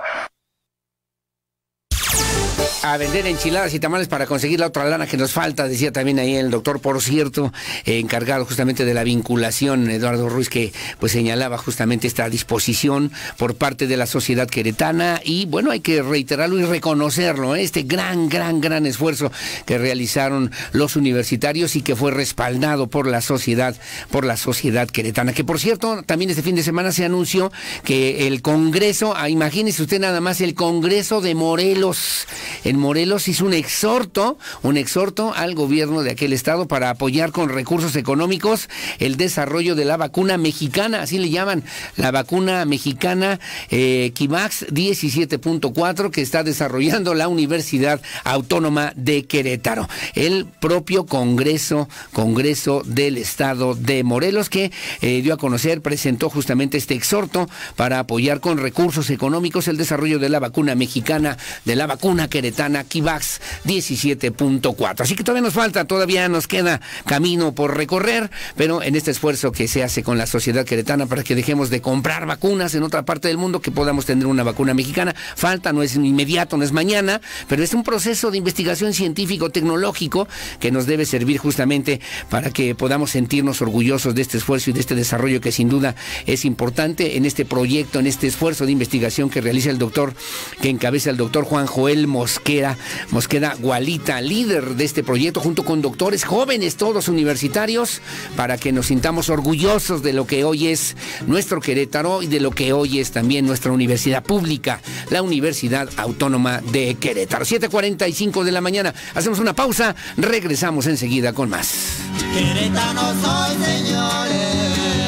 A vender enchiladas y tamales para conseguir la otra lana que nos falta, decía también ahí el doctor, por cierto, encargado justamente de la vinculación, Eduardo Ruiz, que pues señalaba justamente esta disposición por parte de la sociedad queretana y bueno, hay que reiterarlo y reconocerlo, este gran esfuerzo que realizaron los universitarios y que fue respaldado por la sociedad queretana, que por cierto, también este fin de semana se anunció que el Congreso, imagínese usted nada más, el Congreso de Morelos, en Morelos hizo un exhorto al gobierno de aquel estado para apoyar con recursos económicos el desarrollo de la vacuna mexicana, así le llaman, la vacuna mexicana Kivax 17.4 que está desarrollando la Universidad Autónoma de Querétaro. El propio Congreso del estado de Morelos que dio a conocer, presentó justamente este exhorto para apoyar con recursos económicos el desarrollo de la vacuna mexicana, de la vacuna queretana Kivax 17.4. Así que todavía nos queda camino por recorrer, pero en este esfuerzo que se hace con la sociedad queretana para que dejemos de comprar vacunas en otra parte del mundo, que podamos tener una vacuna mexicana, falta, no es inmediato, no es mañana, pero es un proceso de investigación científico-tecnológico que nos debe servir justamente para que podamos sentirnos orgullosos de este esfuerzo y de este desarrollo que sin duda es importante en este proyecto, en este esfuerzo de investigación que realiza que encabeza el doctor Juan Joel Mosqueda Gualita, líder de este proyecto, junto con doctores jóvenes, todos universitarios, para que nos sintamos orgullosos de lo que hoy es nuestro Querétaro y de lo que hoy es también nuestra universidad pública, la Universidad Autónoma de Querétaro. 7:45 de la mañana. Hacemos una pausa, regresamos enseguida con más. Querétaro soy, señores.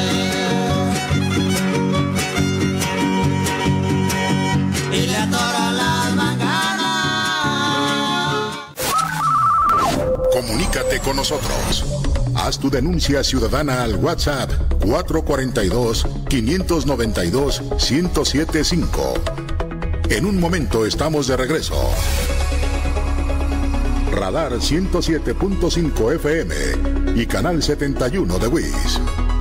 Y le atoro las manganas. Comunícate con nosotros. Haz tu denuncia ciudadana al WhatsApp 442-592-1075. En un momento estamos de regreso. Radar 107.5 FM y Canal 71 de WIS.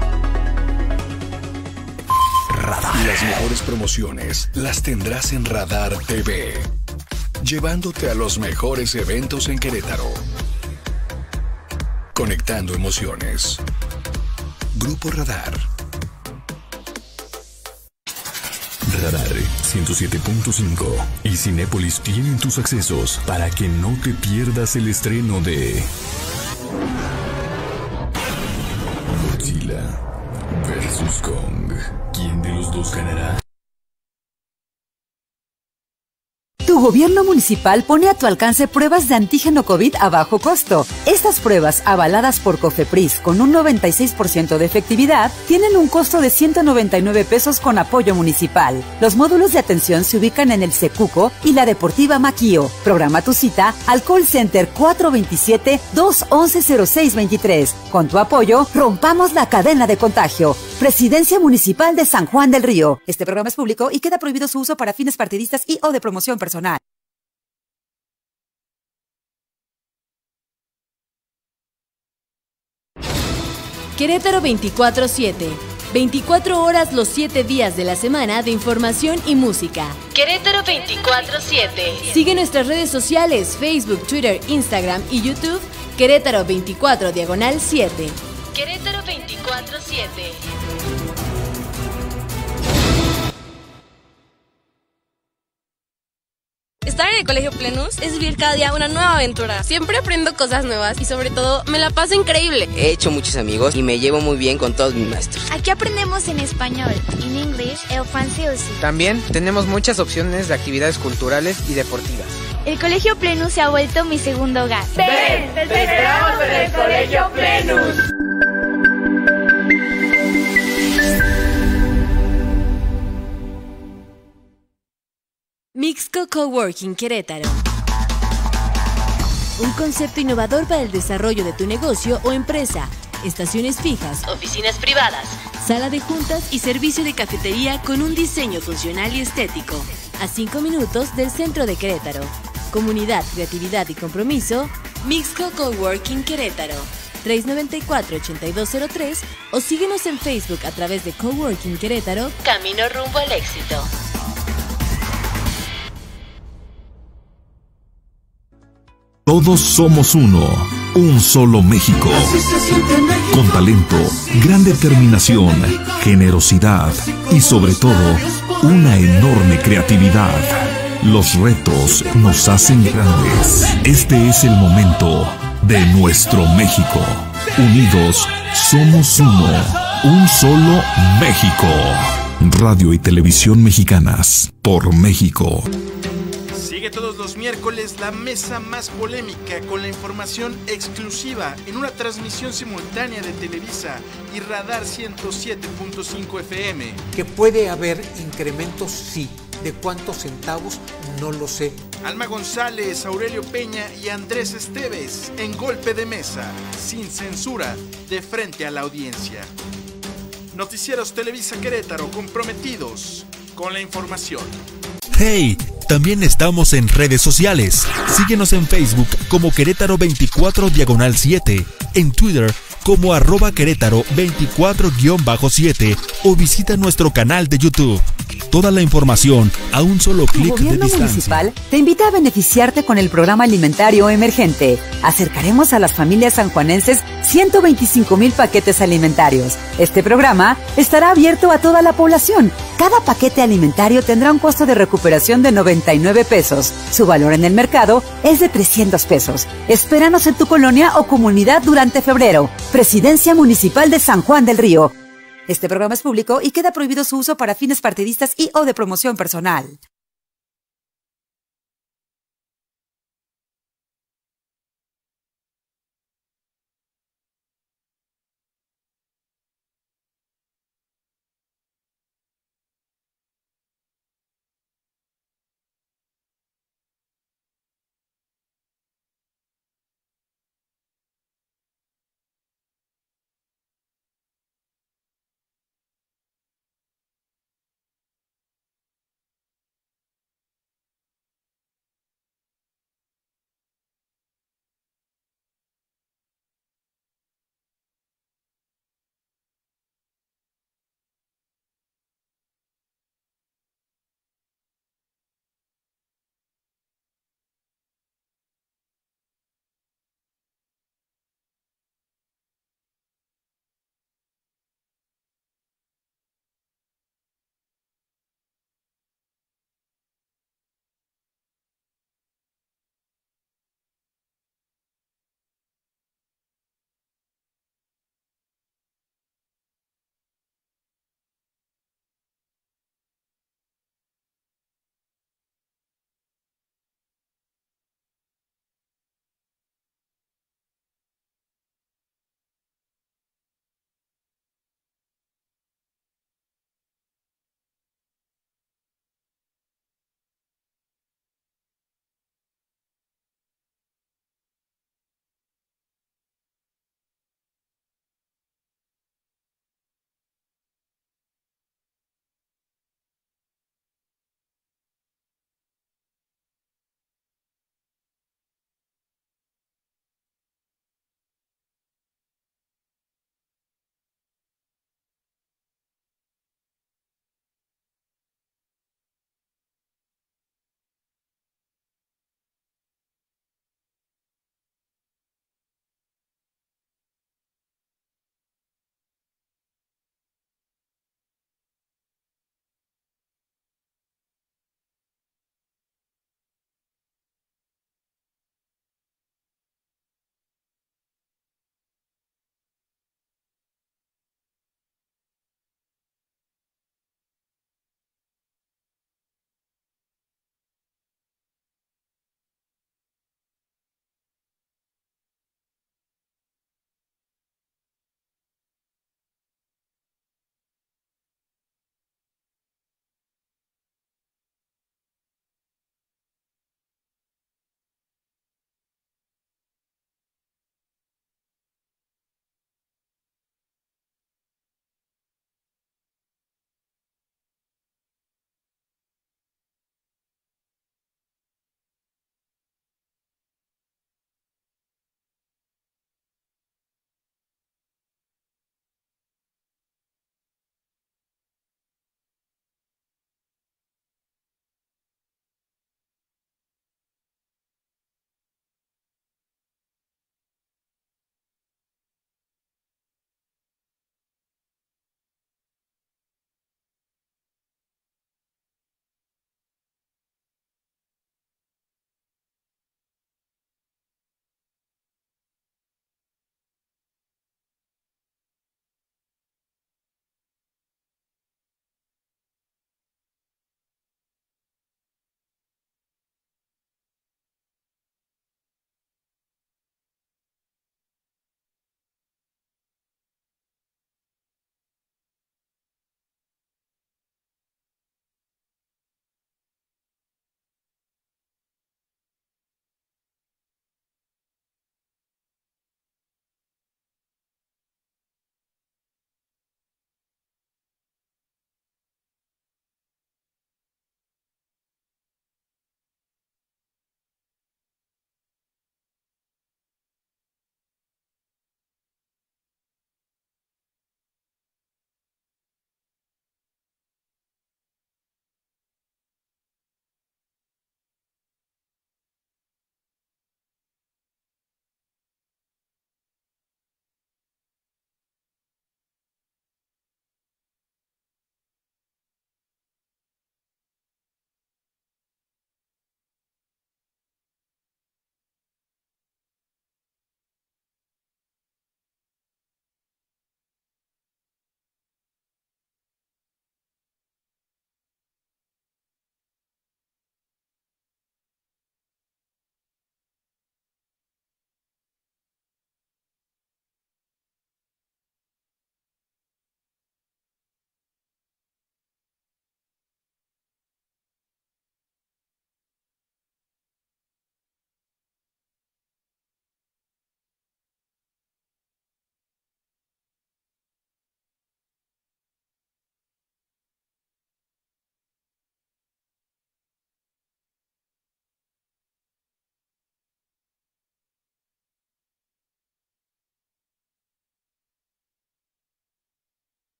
Radar. Las mejores promociones las tendrás en Radar TV, llevándote a los mejores eventos en Querétaro. Conectando emociones. Grupo Radar. Radar 107.5 y Cinépolis tienen tus accesos para que no te pierdas el estreno de Godzilla vs. Kong. ¿Quién de los dos ganará? Tu gobierno municipal pone a tu alcance pruebas de antígeno COVID a bajo costo. Estas pruebas, avaladas por COFEPRIS con un 96% de efectividad, tienen un costo de 199 pesos con apoyo municipal. Los módulos de atención se ubican en el Secuco y la Deportiva Maquío. Programa tu cita al call center 427-211-0623. Con tu apoyo, rompamos la cadena de contagio. Presidencia Municipal de San Juan del Río. Este programa es público y queda prohibido su uso para fines partidistas y o de promoción personal. Querétaro 24/7. 24 horas los 7 días de la semana de información y música. Querétaro 24/7. Sigue nuestras redes sociales, Facebook, Twitter, Instagram y YouTube. Querétaro 24/7. Querétaro 24/7. 24/7. Estar en el Colegio Plenus es vivir cada día una nueva aventura. Siempre aprendo cosas nuevas y sobre todo me la paso increíble. He hecho muchos amigos y me llevo muy bien con todos mis maestros. Aquí aprendemos en español, en inglés, el francés. También tenemos muchas opciones de actividades culturales y deportivas. El Colegio Plenus se ha vuelto mi segundo hogar. ¡Ven! ¡Te esperamos en el Colegio Plenus! Mixco Coworking Querétaro. Un concepto innovador para el desarrollo de tu negocio o empresa. Estaciones fijas, oficinas privadas, sala de juntas y servicio de cafetería con un diseño funcional y estético. A 5 minutos del centro de Querétaro. Comunidad, creatividad y compromiso. Mixco Coworking Querétaro. 394-8203 o síguenos en Facebook a través de Coworking Querétaro. Camino rumbo al éxito. Todos somos uno, un solo México. Con talento, gran determinación, generosidad y sobre todo, una enorme creatividad. Los retos nos hacen grandes. Este es el momento de nuestro México. Unidos, somos uno, un solo México. Radio y Televisión Mexicanas, por México. Sigue todos los miércoles la mesa más polémica con la información exclusiva en una transmisión simultánea de Televisa y Radar 107.5 FM. ¿Que puede haber incrementos? Sí. ¿De cuántos centavos? No lo sé. Alma González, Aurelio Peña y Andrés Esteves en Golpe de Mesa, sin censura, de frente a la audiencia. Noticieros Televisa Querétaro comprometidos con la información. ¡Hey! También estamos en redes sociales. Síguenos en Facebook como Querétaro 24/7, en Twitter como @Querétaro 24-7 o visita nuestro canal de YouTube. Toda la información a un solo clic de Gobierno distancia. Municipal te invita a beneficiarte con el programa alimentario emergente. Acercaremos a las familias sanjuanenses 125,000 paquetes alimentarios. Este programa estará abierto a toda la población. Cada paquete alimentario tendrá un costo de recuperación de 99 pesos. Su valor en el mercado es de 300 pesos. Espéranos en tu colonia o comunidad durante febrero. Presidencia Municipal de San Juan del Río. Este programa es público y queda prohibido su uso para fines partidistas y o de promoción personal.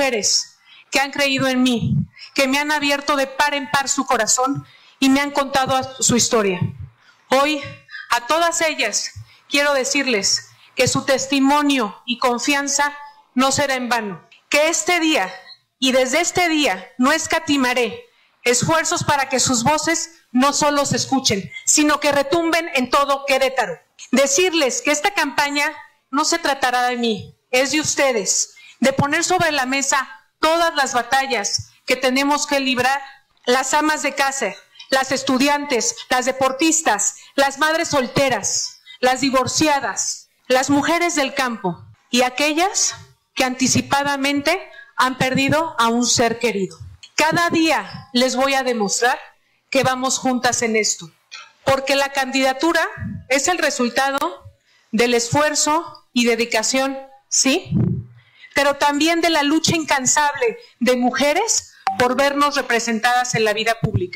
mujeres que han creído en mí, que me han abierto de par en par su corazón y me han contado su historia. Hoy, a todas ellas, quiero decirles que su testimonio y confianza no será en vano, que este día y desde este día no escatimaré esfuerzos para que sus voces no solo se escuchen, sino que retumben en todo Querétaro. Decirles que esta campaña no se tratará de mí, es de ustedes, de poner sobre la mesa todas las batallas que tenemos que librar, las amas de casa, las estudiantes, las deportistas, las madres solteras, las divorciadas, las mujeres del campo y aquellas que anticipadamente han perdido a un ser querido. Cada día les voy a demostrar que vamos juntas en esto, porque la candidatura es el resultado del esfuerzo y dedicación, sí, pero también de la lucha incansable de mujeres por vernos representadas en la vida pública.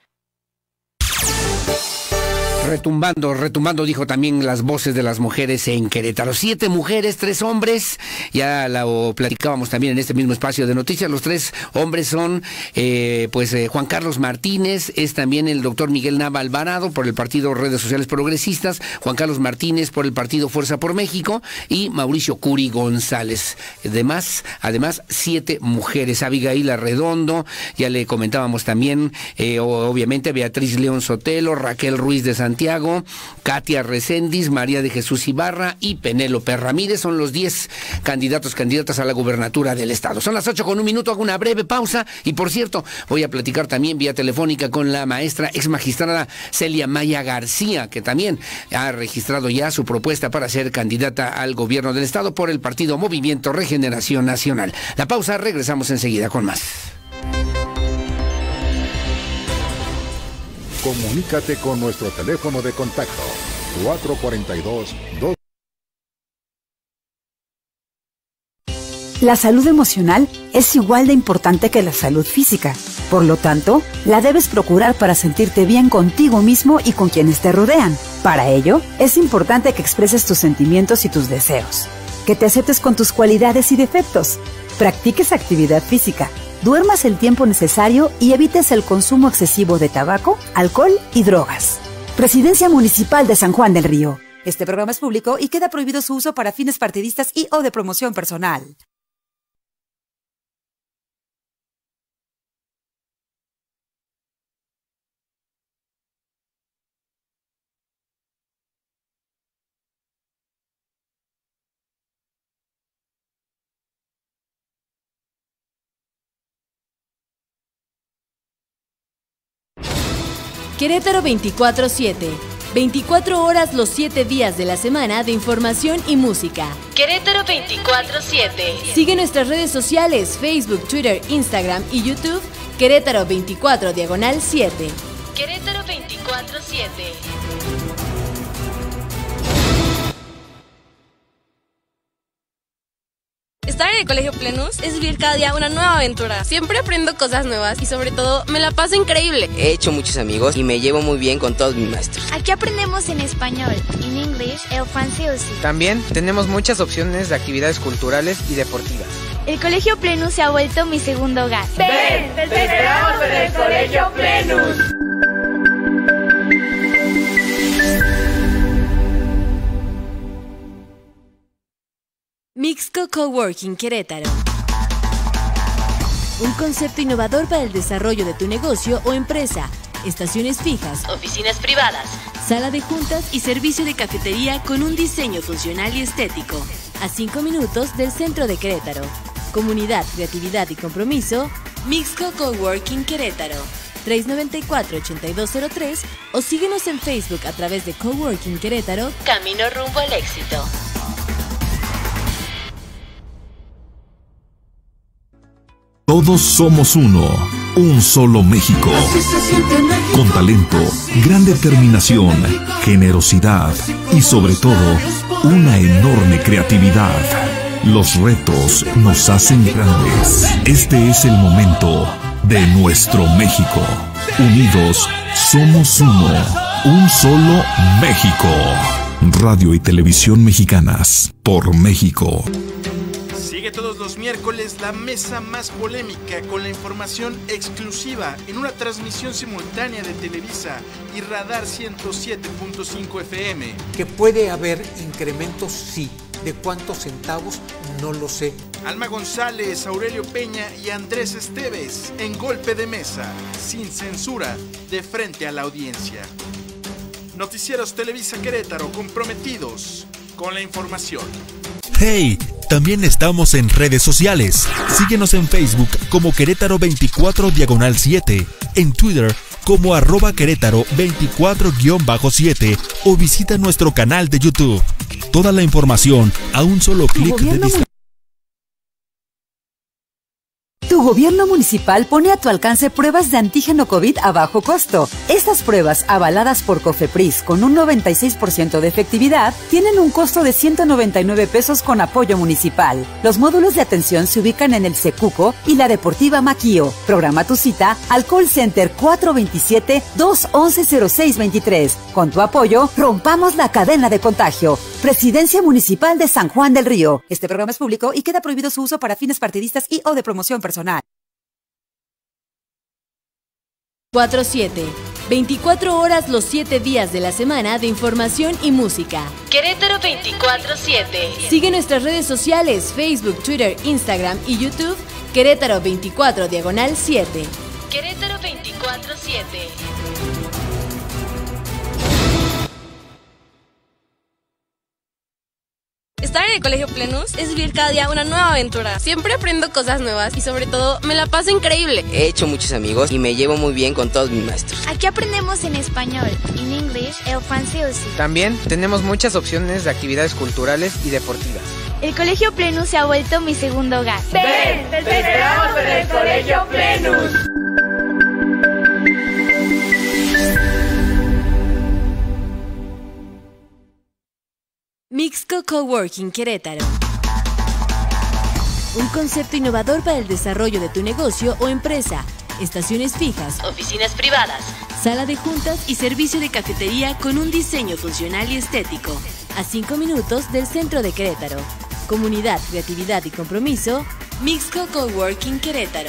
Retumbando, dijo también las voces de las mujeres en Querétaro. 7 mujeres, 3 hombres. Ya lo platicábamos también en este mismo espacio de noticias. Los 3 hombres son, Juan Carlos Martínez, es también el doctor Miguel Nava Alvarado por el partido Redes Sociales Progresistas, Juan Carlos Martínez por el partido Fuerza por México y Mauricio Curi González. Además, 7 mujeres. Abigail Arredondo, ya le comentábamos también, obviamente Beatriz León Sotelo, Raquel Ruiz de Santiago, Katia Recendis, María de Jesús Ibarra y Penélope Ramírez son los 10 candidatas a la gubernatura del estado. Son las 8:01, hago una breve pausa y por cierto, voy a platicar también vía telefónica con la maestra ex magistrada Celia Maya García, que también ha registrado ya su propuesta para ser candidata al gobierno del estado por el partido Movimiento Regeneración Nacional. La pausa, regresamos enseguida con más. Comunícate con nuestro teléfono de contacto 442-2. La salud emocional es igual de importante que la salud física. Por lo tanto, la debes procurar para sentirte bien contigo mismo y con quienes te rodean. Para ello, es importante que expreses tus sentimientos y tus deseos, que te aceptes con tus cualidades y defectos, practiques actividad física, duermas el tiempo necesario y evites el consumo excesivo de tabaco, alcohol y drogas. Presidencia Municipal de San Juan del Río. Este programa es público y queda prohibido su uso para fines partidistas y o de promoción personal. Querétaro 24/7. 24 horas los 7 días de la semana de información y música. Querétaro 24/7. Sigue nuestras redes sociales, Facebook, Twitter, Instagram y YouTube. Querétaro 24/7. Querétaro 24/7. Estar en el Colegio Plenus es vivir cada día una nueva aventura. Siempre aprendo cosas nuevas y sobre todo me la paso increíble. He hecho muchos amigos y me llevo muy bien con todos mis maestros. Aquí aprendemos en español, en inglés, el francés. También tenemos muchas opciones de actividades culturales y deportivas. El Colegio Plenus se ha vuelto mi segundo hogar. ¡Ven! ¡Te esperamos en el Colegio Plenus! Mixco Coworking Querétaro. Un concepto innovador para el desarrollo de tu negocio o empresa. Estaciones fijas, oficinas privadas, sala de juntas y servicio de cafetería con un diseño funcional y estético. A 5 minutos del centro de Querétaro. Comunidad, creatividad y compromiso. Mixco Coworking Querétaro. 394-8203 o síguenos en Facebook a través de Coworking Querétaro. Camino rumbo al éxito. Todos somos uno, un solo México. Con talento, gran determinación, generosidad y sobre todo, una enorme creatividad. Los retos nos hacen grandes. Este es el momento de nuestro México. Unidos, somos uno, un solo México. Radio y Televisión Mexicanas, por México. Sigue todos los miércoles la mesa más polémica con la información exclusiva en una transmisión simultánea de Televisa y Radar 107.5 FM. ¿Que puede haber incrementos? Sí. ¿De cuántos centavos? No lo sé. Alma González, Aurelio Peña y Andrés Esteves en Golpe de Mesa, sin censura, de frente a la audiencia. Noticieros Televisa Querétaro, comprometidos con la información. ¡Hey! También estamos en redes sociales. Síguenos en Facebook como Querétaro 24/7, en Twitter como @Querétaro 24-7 o visita nuestro canal de YouTube. Toda la información a un solo clic de distancia. Tu gobierno municipal pone a tu alcance pruebas de antígeno COVID a bajo costo. Estas pruebas, avaladas por COFEPRIS con un 96% de efectividad, tienen un costo de 199 pesos con apoyo municipal. Los módulos de atención se ubican en el Secuco y la Deportiva Maquío. Programa tu cita al call center 427-211-0623. Con tu apoyo, rompamos la cadena de contagio. Presidencia Municipal de San Juan del Río. Este programa es público y queda prohibido su uso para fines partidistas y o de promoción personal. 47. 24 horas los 7 días de la semana de información y música. Querétaro 24/7. Sigue nuestras redes sociales, Facebook, Twitter, Instagram y YouTube. Querétaro 24/7. Querétaro 24/7. Estar en el Colegio Plenus es vivir cada día una nueva aventura. Siempre aprendo cosas nuevas y sobre todo me la paso increíble. He hecho muchos amigos y me llevo muy bien con todos mis maestros. Aquí aprendemos en español, en inglés, el francés. También tenemos muchas opciones de actividades culturales y deportivas. El Colegio Plenus se ha vuelto mi segundo hogar. ¡Ven! ¡Te esperamos en el Colegio Plenus! Mixco Coworking Querétaro. Un concepto innovador para el desarrollo de tu negocio o empresa. Estaciones fijas, oficinas privadas, sala de juntas y servicio de cafetería con un diseño funcional y estético. A 5 minutos del centro de Querétaro. Comunidad, creatividad y compromiso. Mixco Coworking Querétaro.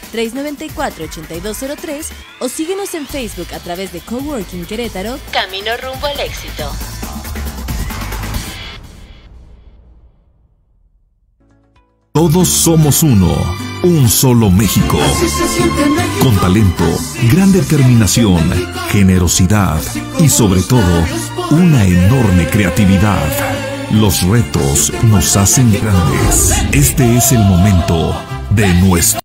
394-8203 o síguenos en Facebook a través de Coworking Querétaro. Camino rumbo al éxito. Todos somos uno, un solo México. Con talento, gran determinación, generosidad y sobre todo, una enorme creatividad. Los retos nos hacen grandes. Este es el momento de nuestro.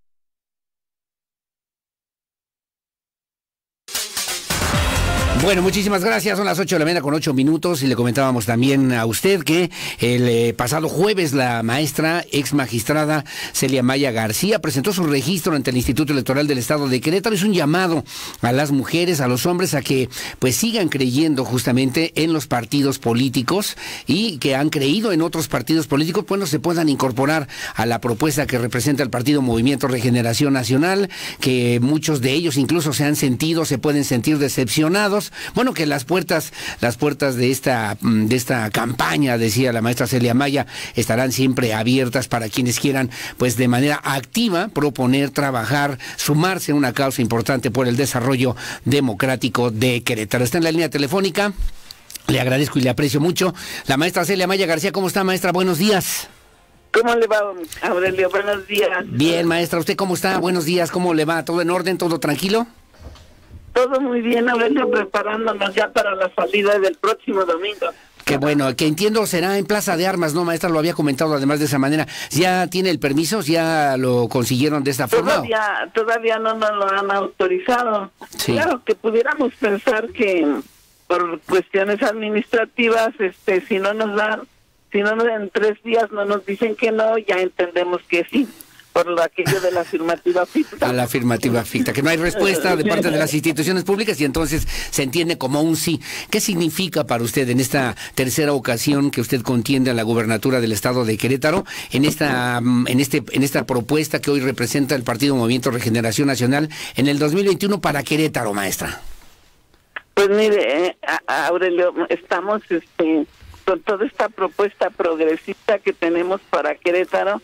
Bueno, muchísimas gracias. Son las 8 de la mañana con 8 minutos y le comentábamos también a usted que el pasado jueves la maestra ex magistrada Celia Maya García presentó su registro ante el Instituto Electoral del Estado de Querétaro. Es un llamado a las mujeres, a los hombres a que pues sigan creyendo justamente en los partidos políticos y que han creído en otros partidos políticos, bueno, se puedan incorporar a la propuesta que representa el Partido Movimiento Regeneración Nacional, que muchos de ellos incluso se pueden sentir decepcionados. Bueno, que las puertas de esta campaña, decía la maestra Celia Maya, estarán siempre abiertas para quienes quieran, pues de manera activa, proponer, trabajar, sumarse a una causa importante por el desarrollo democrático de Querétaro. Está en la línea telefónica, le agradezco y le aprecio mucho. La maestra Celia Maya García, ¿cómo está, maestra? Buenos días. ¿Cómo le va, Aurelio? Buenos días. Bien, maestra, ¿usted cómo está? Buenos días, ¿cómo le va? ¿Todo en orden? ¿Todo tranquilo? Todo muy bien, Aurelio, preparándonos ya para la salida del próximo domingo. Qué bueno, que entiendo será en Plaza de Armas, ¿no, maestra? Lo había comentado además de esa manera. ¿Ya tiene el permiso? ¿Ya lo consiguieron de esta forma? Todavía no nos lo han autorizado. Sí. Claro que pudiéramos pensar que por cuestiones administrativas, si no en 3 días no nos dicen que no, ya entendemos que sí. Por aquello de la afirmativa ficta. A la afirmativa ficta, que no hay respuesta de parte de las instituciones públicas y entonces se entiende como un sí. ¿Qué significa para usted en esta tercera ocasión que usted contiende a la gubernatura del Estado de Querétaro, en esta propuesta que hoy representa el Partido Movimiento Regeneración Nacional en el 2021 para Querétaro, maestra? Pues mire, Aurelio, estamos con toda esta propuesta progresista que tenemos para Querétaro.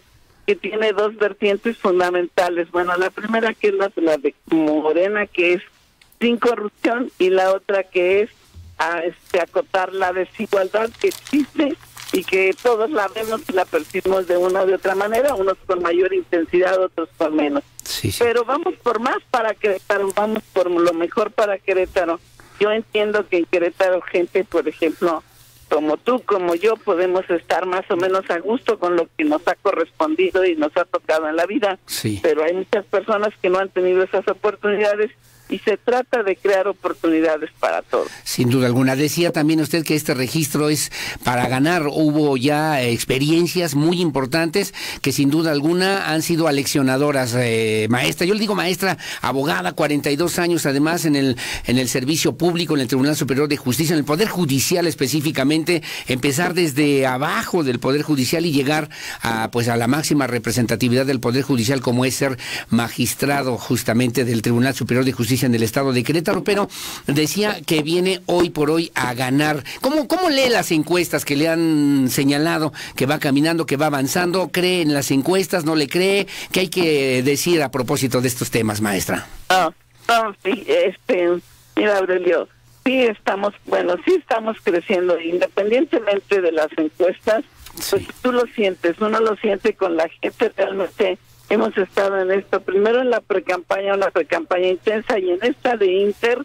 que tiene dos vertientes fundamentales. Bueno, la primera que es la de Morena, que es sin corrupción, y la otra que es acotar la desigualdad que existe y que todos la vemos y la percibimos de una u otra manera, unos con mayor intensidad, otros con menos. Sí. Pero vamos por más para Querétaro, vamos por lo mejor para Querétaro. Yo entiendo que en Querétaro gente, por ejemplo, como tú, como yo, podemos estar más o menos a gusto con lo que nos ha correspondido y nos ha tocado en la vida. Sí. Pero hay muchas personas que no han tenido esas oportunidades y se trata de crear oportunidades para todos. Sin duda alguna. Decía también usted que este registro es para ganar. Hubo ya experiencias muy importantes que sin duda alguna han sido aleccionadoras, maestra. Yo le digo maestra, abogada, 42 años además en el servicio público, en el Tribunal Superior de Justicia, en el Poder Judicial específicamente, empezar desde abajo del Poder Judicial y llegar a la máxima representatividad del Poder Judicial, como es ser magistrado justamente del Tribunal Superior de Justicia en el estado de Querétaro, pero decía que viene hoy por hoy a ganar. ¿Cómo lee las encuestas que le han señalado que va caminando, que va avanzando? ¿Cree en las encuestas? ¿No le cree? ¿Qué hay que decir a propósito de estos temas, maestra? Sí, mira, Aurelio, sí estamos creciendo, independientemente de las encuestas, pues tú lo sientes, uno lo siente con la gente. Realmente hemos estado en esto, primero en la precampaña, una precampaña intensa, y en esta de Inter,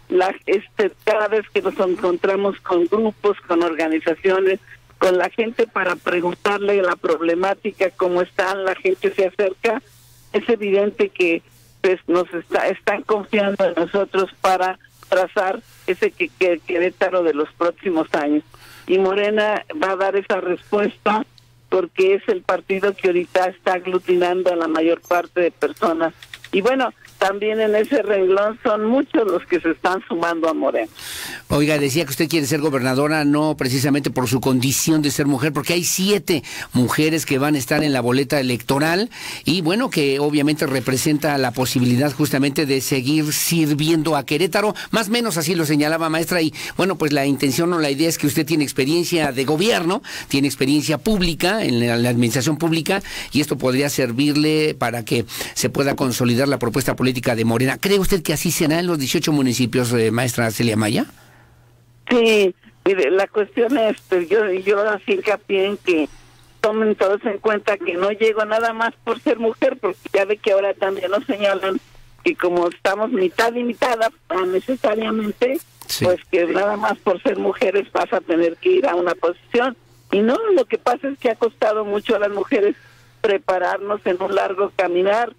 cada vez que nos encontramos con grupos, con organizaciones, con la gente para preguntarle la problemática, cómo están, la gente se acerca, es evidente que pues están confiando en nosotros para trazar ese Querétaro de los próximos años. Y Morena va a dar esa respuesta porque es el partido que ahorita está aglutinando a la mayor parte de personas. Y bueno, también en ese renglón son muchos los que se están sumando a Morena. Oiga, decía que usted quiere ser gobernadora no precisamente por su condición de ser mujer, porque hay 7 mujeres que van a estar en la boleta electoral y bueno, que obviamente representa la posibilidad justamente de seguir sirviendo a Querétaro, más o menos así lo señalaba maestra. Y bueno, pues la intención o la idea es que usted tiene experiencia de gobierno, tiene experiencia pública en la administración pública, y esto podría servirle para que se pueda consolidar la propuesta política de Morena. ¿Cree usted que así será en los 18 municipios, maestra Celia Maya? Sí, mire, la cuestión es, yo así hincapié en que tomen todos en cuenta que no llego nada más por ser mujer, porque ya ve que ahora también nos señalan que como estamos mitad y mitad, necesariamente, sí, pues que nada más por ser mujeres vas a tener que ir a una posición. Y no, lo que pasa es que ha costado mucho a las mujeres prepararnos en un largo caminar.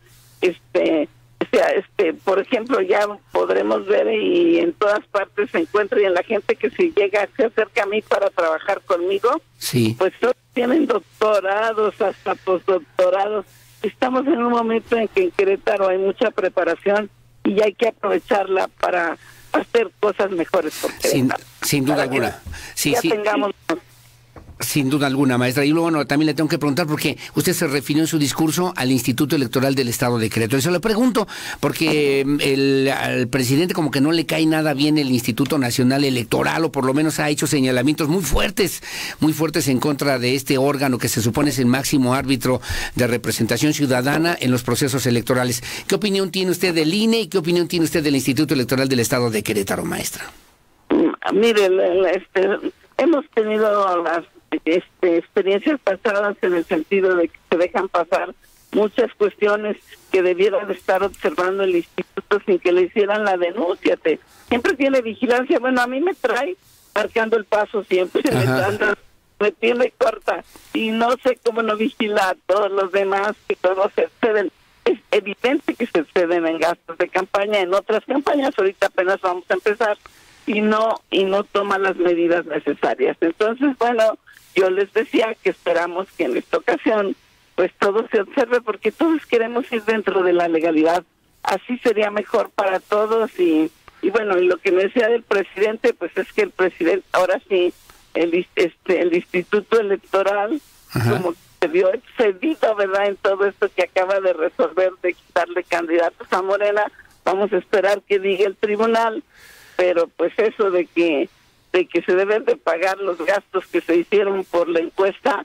Por ejemplo, ya podremos ver y en todas partes se encuentra, y en la gente que se acerca a mí para trabajar conmigo, sí, pues todos tienen doctorados, hasta postdoctorados. Estamos en un momento en que en Querétaro hay mucha preparación y hay que aprovecharla para hacer cosas mejores por Querétaro. Sin duda alguna. Sí, sí. Tengamos... Sin duda alguna, maestra. Y luego, bueno, también le tengo que preguntar porque usted se refirió en su discurso al Instituto Electoral del Estado de Querétaro. Eso le pregunto porque al presidente como que no le cae nada bien el Instituto Nacional Electoral, o por lo menos ha hecho señalamientos muy fuertes en contra de este órgano que se supone es el máximo árbitro de representación ciudadana en los procesos electorales. ¿Qué opinión tiene usted del INE y qué opinión tiene usted del Instituto Electoral del Estado de Querétaro, maestra? Mire, hemos tenido las experiencias pasadas en el sentido de que se dejan pasar muchas cuestiones que debiera de estar observando el instituto sin que le hicieran la denuncia. Siempre tiene vigilancia. Bueno, a mí me trae marcando el paso siempre, me tiene corta y no sé cómo no vigila a todos los demás, que todos se exceden. Es evidente que se exceden en gastos de campaña, en otras campañas ahorita apenas vamos a empezar, y no toma las medidas necesarias. Entonces, bueno, yo les decía que esperamos que en esta ocasión pues todo se observe, porque todos queremos ir dentro de la legalidad. Así sería mejor para todos. Y bueno, y lo que me decía del presidente, pues es que el presidente, ahora sí, el Instituto Electoral, como se vio excedido, ¿verdad?, en todo esto que acaba de resolver de quitarle candidatos a Morena. Vamos a esperar que diga el tribunal, pero pues eso de que se deben de pagar los gastos que se hicieron por la encuesta,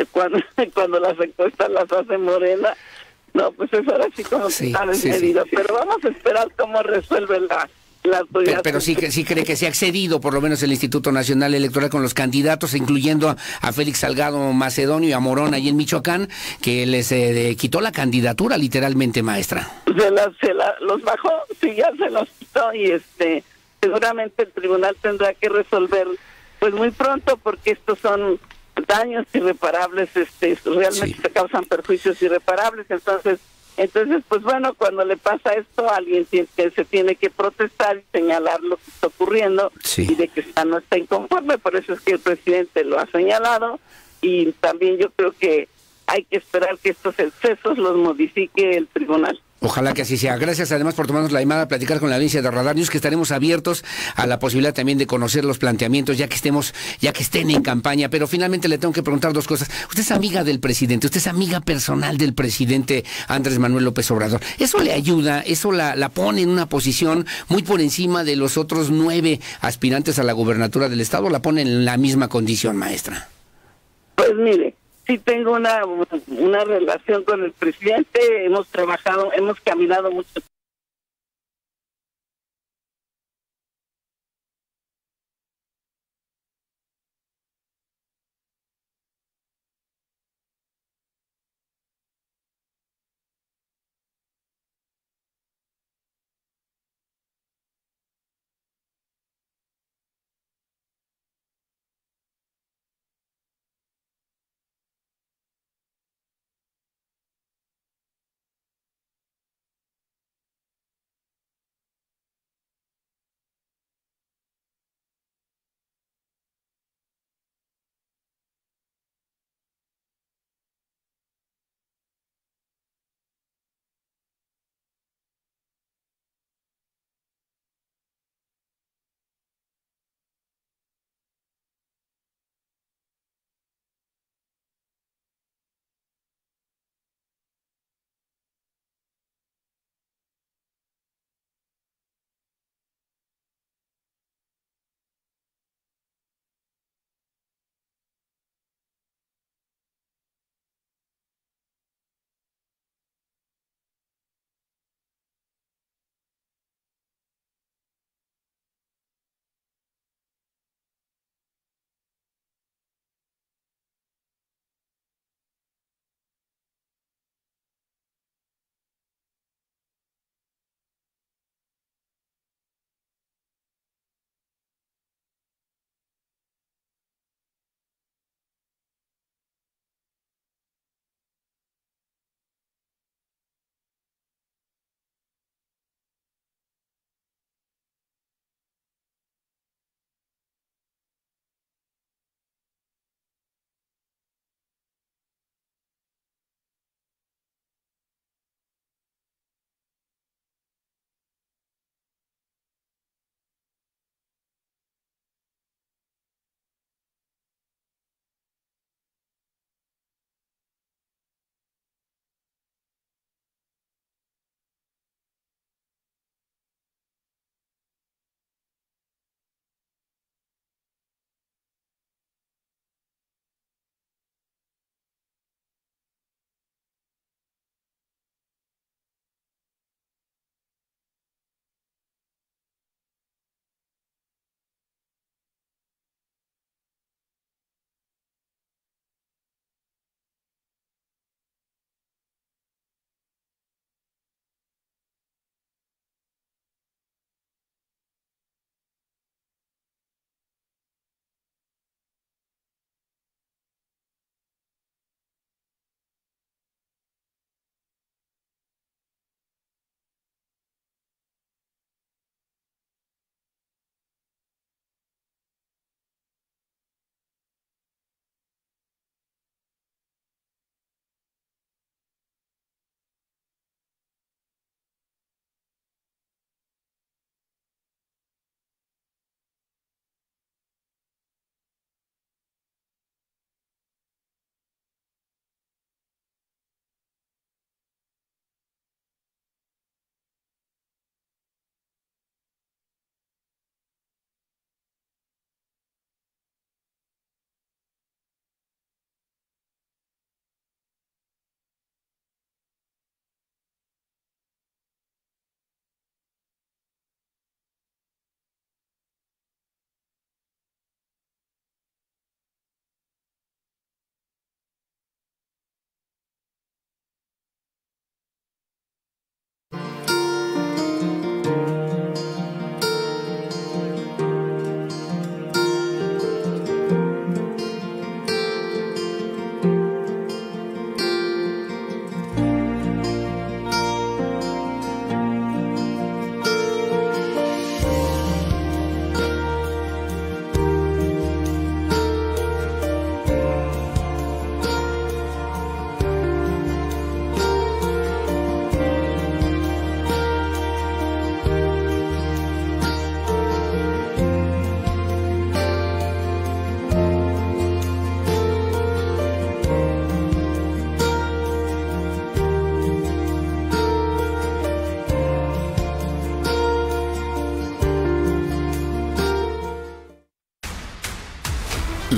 cuando, cuando las encuestas las hace Morena, no, pues es ahora sí como que está desmedido. Pero vamos a esperar cómo resuelve la autoridad. Pero sí cree que se ha accedido, por lo menos el Instituto Nacional Electoral, con los candidatos, incluyendo a Félix Salgado Macedonio y a Morón allí en Michoacán, que les quitó la candidatura literalmente, maestra. Los bajó, sí, ya se los quitó y seguramente el tribunal tendrá que resolver pues muy pronto, porque estos son daños irreparables, realmente se causan perjuicios irreparables. Entonces pues bueno, cuando le pasa esto a alguien se tiene que protestar y señalar lo que está ocurriendo y de que no está inconforme. Por eso es que el presidente lo ha señalado, y también yo creo que hay que esperar que estos excesos los modifique el tribunal. Ojalá que así sea. Gracias además por tomarnos la llamada, platicar con la audiencia de Radar News, que estaremos abiertos a la posibilidad también de conocer los planteamientos, ya que estén en campaña. Pero finalmente le tengo que preguntar dos cosas. Usted es amiga del presidente, usted es amiga personal del presidente Andrés Manuel López Obrador. ¿Eso le ayuda? ¿Eso la pone en una posición muy por encima de los otros 9 aspirantes a la gubernatura del estado? ¿O la pone en la misma condición, maestra? Pues mire, sí tengo una relación con el presidente, hemos trabajado, hemos caminado mucho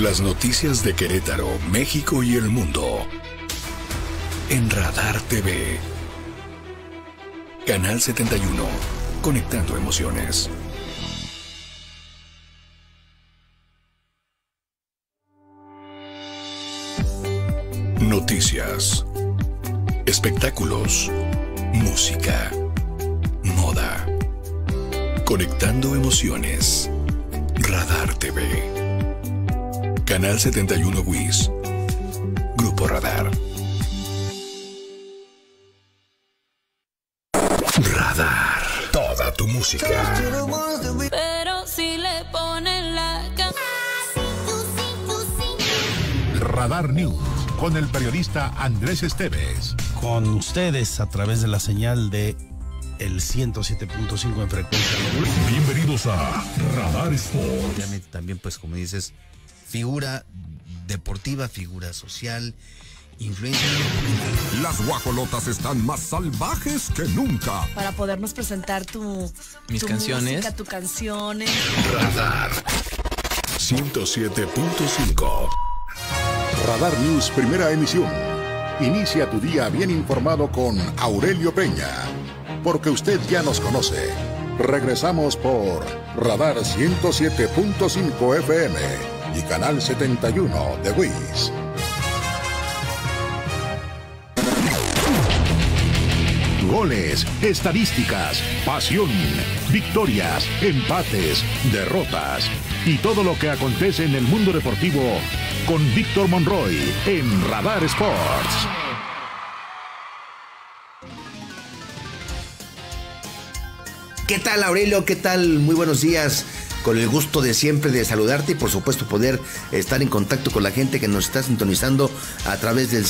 Las noticias de Querétaro, México y el mundo en Radar TV. Canal 71, conectando emociones. Noticias, espectáculos, música, moda. Conectando emociones. Radar TV. Canal 71 WIS. Grupo Radar. Radar. Toda tu música. Pero si le ponen la Radar News, con el periodista Andrés Esteves. Con ustedes a través de la señal de el 107.5 en frecuencia. Bienvenidos a Radar Sports. Obviamente también, pues como dices, figura deportiva, figura social, influencia. Las guajolotas están más salvajes que nunca. Para podernos presentar mis canciones, música, tu canciones. Radar 107.5. Radar News, primera emisión. Inicia tu día bien informado con Aurelio Peña, porque usted ya nos conoce. Regresamos por Radar 107.5 FM y Canal 71 de WIS. Goles, estadísticas, pasión, victorias, empates, derrotas y todo lo que acontece en el mundo deportivo con Víctor Monroy en Radar Sports. ¿Qué tal, Aurelio? ¿Qué tal? Muy buenos días. Con el gusto de siempre de saludarte y por supuesto poder estar en contacto con la gente que nos está sintonizando a través del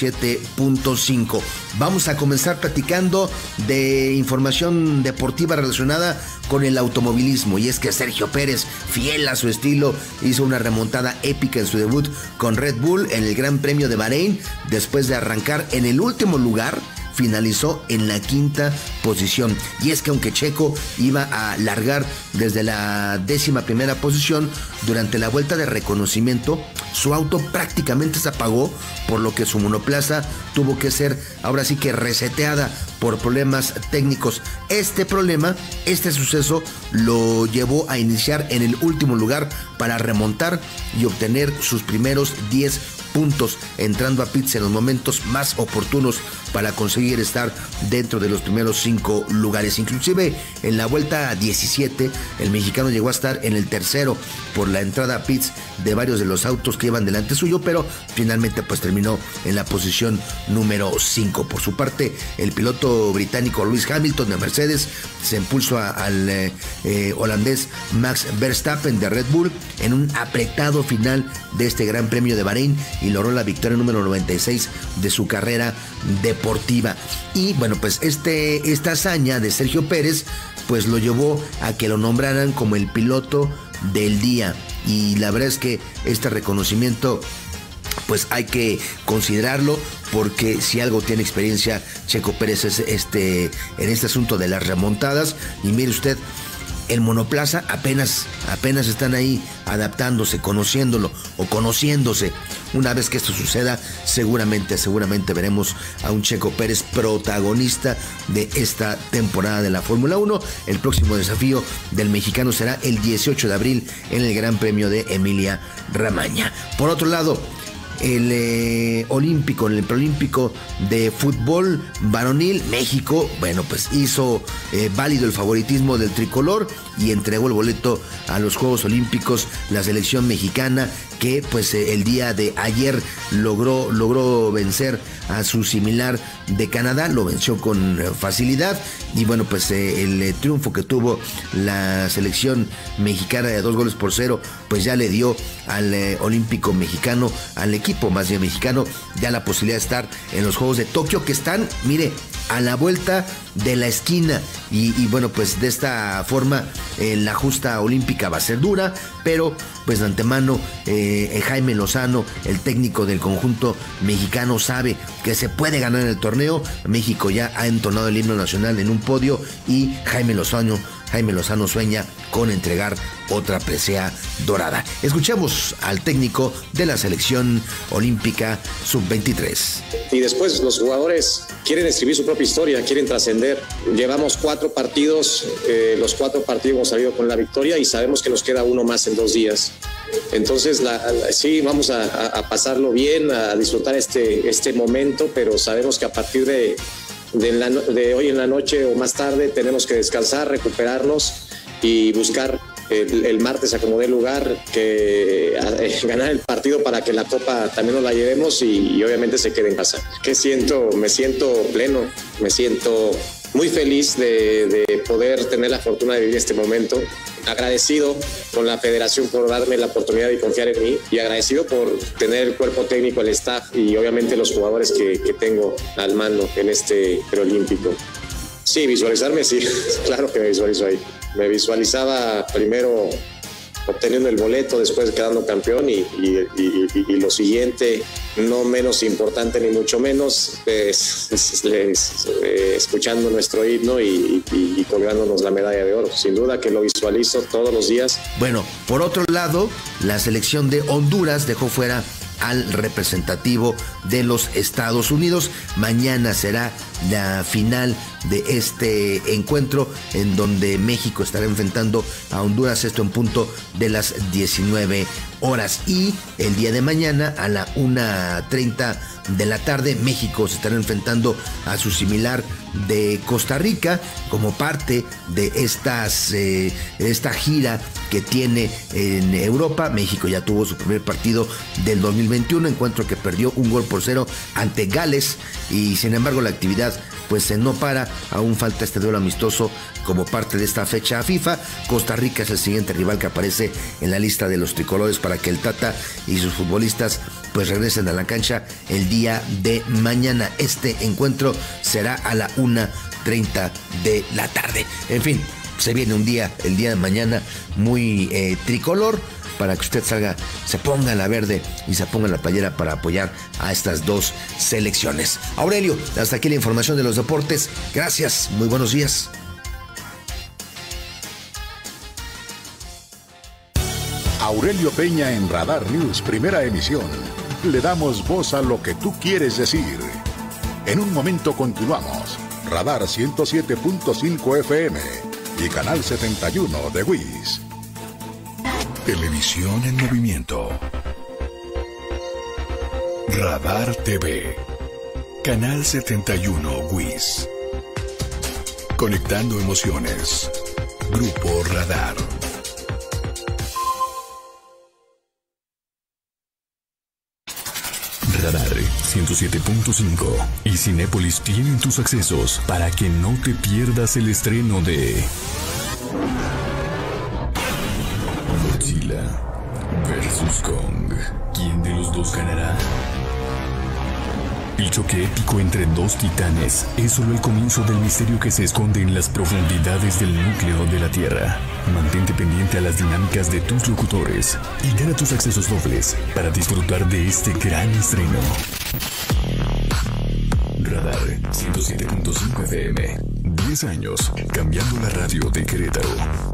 107.5. Vamos a comenzar platicando de información deportiva relacionada con el automovilismo, y es que Sergio Pérez, fiel a su estilo, hizo una remontada épica en su debut con Red Bull en el Gran Premio de Bahrein. Después de arrancar en el último lugar, finalizó en la quinta posición. Y es que aunque Checo iba a largar desde la 11ª posición, durante la vuelta de reconocimiento su auto prácticamente se apagó, por lo que su monoplaza tuvo que ser ahora sí que reseteada por problemas técnicos. Este suceso lo llevó a iniciar en el último lugar para remontar y obtener sus primeros 10 puntos, entrando a pits en los momentos más oportunos para conseguir estar dentro de los primeros 5 lugares. Inclusive en la vuelta 17 el mexicano llegó a estar en el tercero por la entrada a pits de varios de los autos que iban delante suyo, pero finalmente pues terminó en la posición número 5. Por su parte, el piloto británico Lewis Hamilton de Mercedes se impulsó al holandés Max Verstappen de Red Bull en un apretado final de este Gran Premio de Bahrein y logró la victoria número 96 de su carrera deportiva. Y bueno, pues esta hazaña de Sergio Pérez pues lo llevó a que lo nombraran como el piloto del día, y la verdad es que este reconocimiento pues hay que considerarlo, porque si algo tiene experiencia Checo Pérez es en este asunto de las remontadas. Y mire usted, el monoplaza apenas están ahí adaptándose, conociéndolo o conociéndose. Una vez que esto suceda, seguramente veremos a un Checo Pérez protagonista de esta temporada de la Fórmula 1. El próximo desafío del mexicano será el 18 de abril en el Gran Premio de Emilia-Romagna. Por otro lado, el preolímpico de fútbol varonil, México, bueno, pues hizo válido el favoritismo del tricolor y entregó el boleto a los Juegos Olímpicos la selección mexicana, que pues el día de ayer logró vencer a su similar de Canadá, lo venció con facilidad. Y bueno, pues el triunfo que tuvo la selección mexicana de 2-0, pues ya le dio al olímpico mexicano, al equipo más bien mexicano, ya la posibilidad de estar en los Juegos de Tokio, que están, mire, a la vuelta de la esquina. Y bueno, pues de esta forma la justa olímpica va a ser dura, pero pues de antemano Jaime Lozano, el técnico del conjunto mexicano, sabe que se puede ganar el torneo. México ya ha entonado el himno nacional en un podio y Jaime Lozano Jaime Lozano sueña con entregar otra presea dorada. Escuchemos al técnico de la selección olímpica sub-23. Y después los jugadores quieren escribir su propia historia, quieren trascender. Llevamos 4 partidos, los 4 partidos hemos salido con la victoria y sabemos que nos queda uno más en 2 días. Entonces, sí, vamos a pasarlo bien, a disfrutar este momento, pero sabemos que a partir de hoy en la noche o más tarde tenemos que descansar, recuperarnos y buscar el martes a como dé lugar ganar el partido para que la copa también nos la llevemos y obviamente se quede en casa. ¿Qué siento? Me siento pleno, me siento muy feliz de poder tener la fortuna de vivir este momento, agradecido con la federación por darme la oportunidad de confiar en mí y agradecido por tener el cuerpo técnico, el staff y obviamente los jugadores que tengo al mando en este preolímpico. Sí, visualizarme, sí, claro que me visualizo ahí. Me visualizaba primero obteniendo el boleto, después quedando campeón y lo siguiente, no menos importante ni mucho menos, escuchando nuestro himno y colgándonos la medalla de oro. Sin duda que lo visualizo todos los días. Bueno, por otro lado, la selección de Honduras dejó fuera al representativo de los Estados Unidos. Mañana será la final de este encuentro en donde México estará enfrentando a Honduras, esto en punto de las 19 horas. Y el día de mañana a la 1:30 de la tarde México se estará enfrentando a su similar de Costa Rica como parte de esta gira que tiene en Europa. México ya tuvo su primer partido del 2021, encuentro que perdió 1-0 ante Gales y sin embargo la actividad pues no para, aún falta este duelo amistoso como parte de esta fecha FIFA. Costa Rica es el siguiente rival que aparece en la lista de los tricolores para que el Tata y sus futbolistas pues regresen a la cancha el día de mañana. Este encuentro será a la 1:30 de la tarde. En fin, se viene el día de mañana muy tricolor, para que usted salga, se ponga la verde y se ponga la playera para apoyar a estas dos selecciones. Aurelio, hasta aquí la información de los deportes. Gracias, muy buenos días. Aurelio Peña en Radar News, primera emisión. Le damos voz a lo que tú quieres decir. En un momento continuamos. Radar 107.5 FM y Canal 71 de WIS. Televisión en movimiento. Radar TV. Canal 71 WIS. Conectando emociones. Grupo Radar. Radar 107.5 y Cinépolis tienen tus accesos para que no te pierdas el estreno de Godzilla vs. Kong. ¿Quién de los dos ganará? El choque épico entre dos titanes es solo el comienzo del misterio que se esconde en las profundidades del núcleo de la Tierra. Mantente pendiente a las dinámicas de tus locutores y gana tus accesos dobles para disfrutar de este gran estreno. Radar 107.5 FM. 10 años cambiando la radio de Querétaro.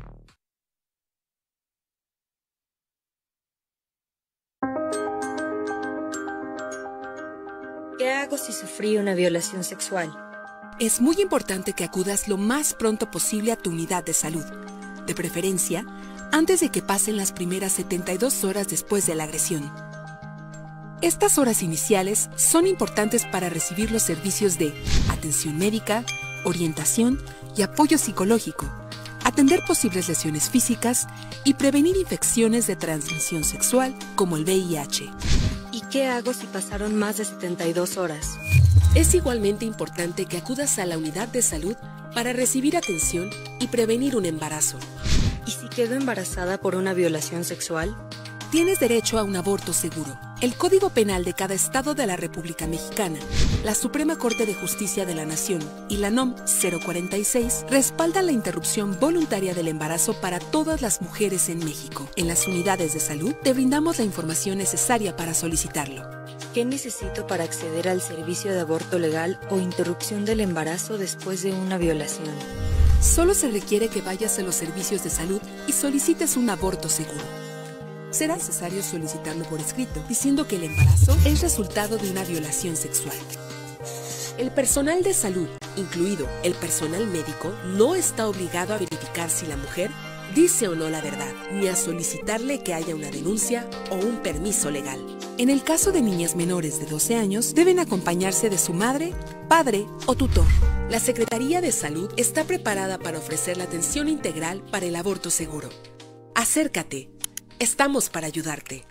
¿Qué hago si sufrí una violación sexual? Es muy importante que acudas lo más pronto posible a tu unidad de salud, de preferencia antes de que pasen las primeras 72 horas después de la agresión. Estas horas iniciales son importantes para recibir los servicios de atención médica, orientación y apoyo psicológico, atender posibles lesiones físicas y prevenir infecciones de transmisión sexual como el VIH. ¿Y qué hago si pasaron más de 72 horas? Es igualmente importante que acudas a la unidad de salud para recibir atención y prevenir un embarazo. ¿Y si quedo embarazada por una violación sexual? Tienes derecho a un aborto seguro. El Código Penal de cada estado de la República Mexicana, la Suprema Corte de Justicia de la Nación y la NOM 046 respaldan la interrupción voluntaria del embarazo para todas las mujeres en México. En las unidades de salud te brindamos la información necesaria para solicitarlo. ¿Qué necesito para acceder al servicio de aborto legal o interrupción del embarazo después de una violación? Solo se requiere que vayas a los servicios de salud y solicites un aborto seguro. Será necesario solicitarlo por escrito, diciendo que el embarazo es resultado de una violación sexual. El personal de salud, incluido el personal médico, no está obligado a verificar si la mujer dice o no la verdad, ni a solicitarle que haya una denuncia o un permiso legal. En el caso de niñas menores de 12 años, deben acompañarse de su madre, padre o tutor. La Secretaría de Salud está preparada para ofrecer la atención integral para el aborto seguro. Acércate. Estamos para ayudarte.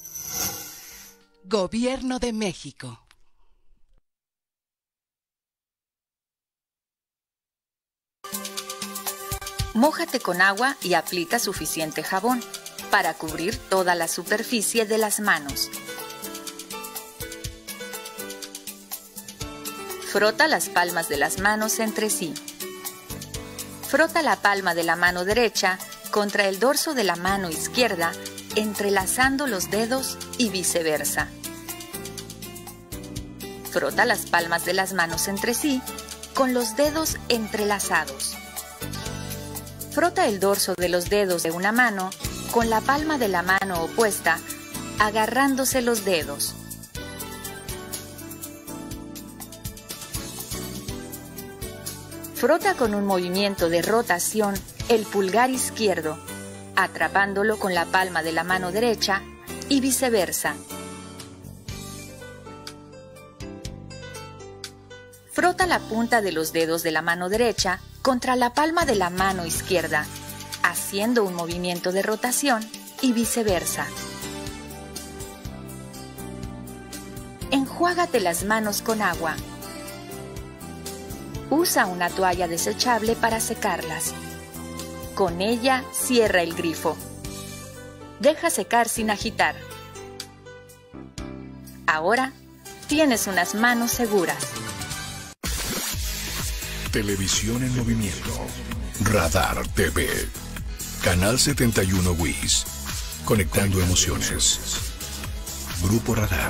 Gobierno de México. Mójate con agua y aplica suficiente jabón para cubrir toda la superficie de las manos. Frota las palmas de las manos entre sí. Frota la palma de la mano derecha contra el dorso de la mano izquierda, entrelazando los dedos y viceversa. Frota las palmas de las manos entre sí, con los dedos entrelazados. Frota el dorso de los dedos de una mano con la palma de la mano opuesta, agarrándose los dedos. Frota con un movimiento de rotación el pulgar izquierdo, atrapándolo con la palma de la mano derecha y viceversa. Frota la punta de los dedos de la mano derecha contra la palma de la mano izquierda, haciendo un movimiento de rotación y viceversa. Enjuágate las manos con agua. Usa una toalla desechable para secarlas. Con ella cierra el grifo. Deja secar sin agitar. Ahora tienes unas manos seguras. Televisión en movimiento. Radar TV. Canal 71 WIS. Conectando emociones. Grupo Radar.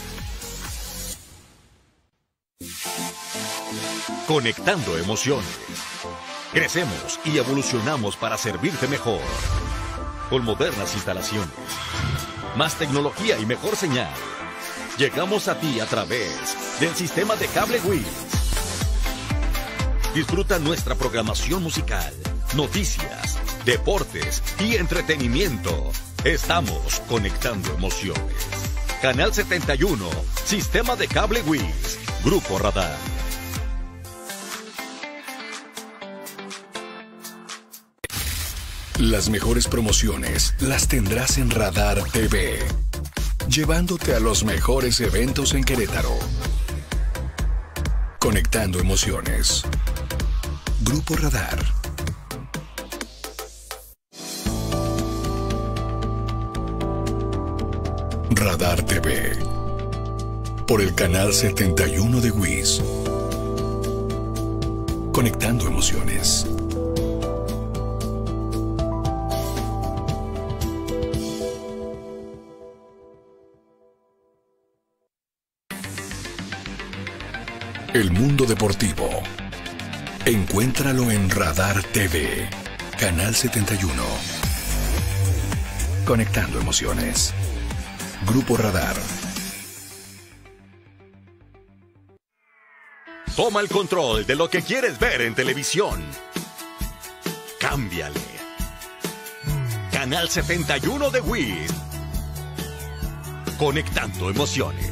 Conectando emociones. Crecemos y evolucionamos para servirte mejor. Con modernas instalaciones, más tecnología y mejor señal. Llegamos a ti a través del sistema de cable WIS. Disfruta nuestra programación musical, noticias, deportes y entretenimiento. Estamos conectando emociones. Canal 71, sistema de cable WIS, Grupo Radar. Las mejores promociones las tendrás en Radar TV, llevándote a los mejores eventos en Querétaro. Conectando emociones. Grupo Radar. Radar TV. Por el canal 71 de WIS. Conectando emociones. El mundo deportivo. Encuéntralo en Radar TV, Canal 71. Conectando emociones. Grupo Radar. Toma el control de lo que quieres ver en televisión. Cámbiale. Canal 71 de WIS. Conectando emociones.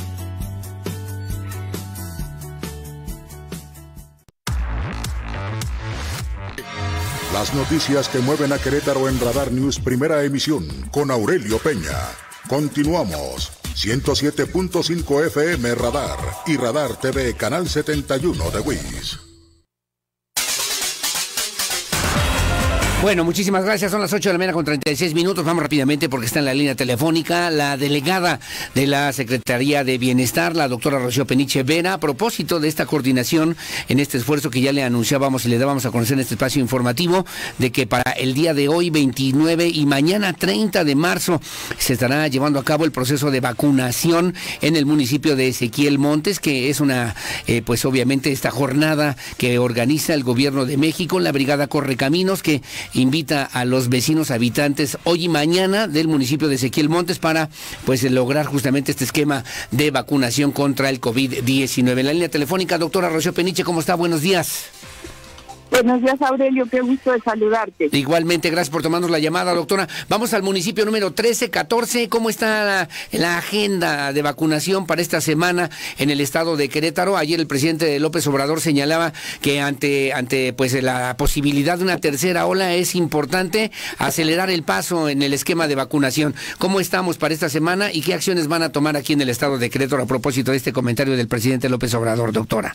Las noticias que mueven a Querétaro en Radar News, primera emisión, con Aurelio Peña. Continuamos. 107.5 FM Radar y Radar TV, Canal 71 de WIS. Bueno, muchísimas gracias. Son las 8 de la mañana con 36 minutos. Vamos rápidamente porque está en la línea telefónica la delegada de la Secretaría de Bienestar, la doctora Rocío Peniche Vera, a propósito de esta coordinación en este esfuerzo que ya le anunciábamos y le dábamos a conocer en este espacio informativo, de que para el día de hoy, 29 y mañana 30 de marzo, se estará llevando a cabo el proceso de vacunación en el municipio de Ezequiel Montes, que es una, pues obviamente esta jornada que organiza el Gobierno de México, la Brigada Correcaminos, que invita a los vecinos habitantes hoy y mañana del municipio de Ezequiel Montes para pues lograr justamente este esquema de vacunación contra el COVID-19. En la línea telefónica, doctora Rocío Peniche, ¿cómo está? Buenos días. Buenos días, Aurelio, qué gusto de saludarte. Igualmente, gracias por tomarnos la llamada, doctora. Vamos al municipio número 1314. ¿Cómo está la agenda de vacunación para esta semana en el estado de Querétaro? Ayer el presidente López Obrador señalaba que ante pues la posibilidad de una tercera ola es importante acelerar el paso en el esquema de vacunación. ¿Cómo estamos para esta semana y qué acciones van a tomar aquí en el estado de Querétaro a propósito de este comentario del presidente López Obrador, doctora?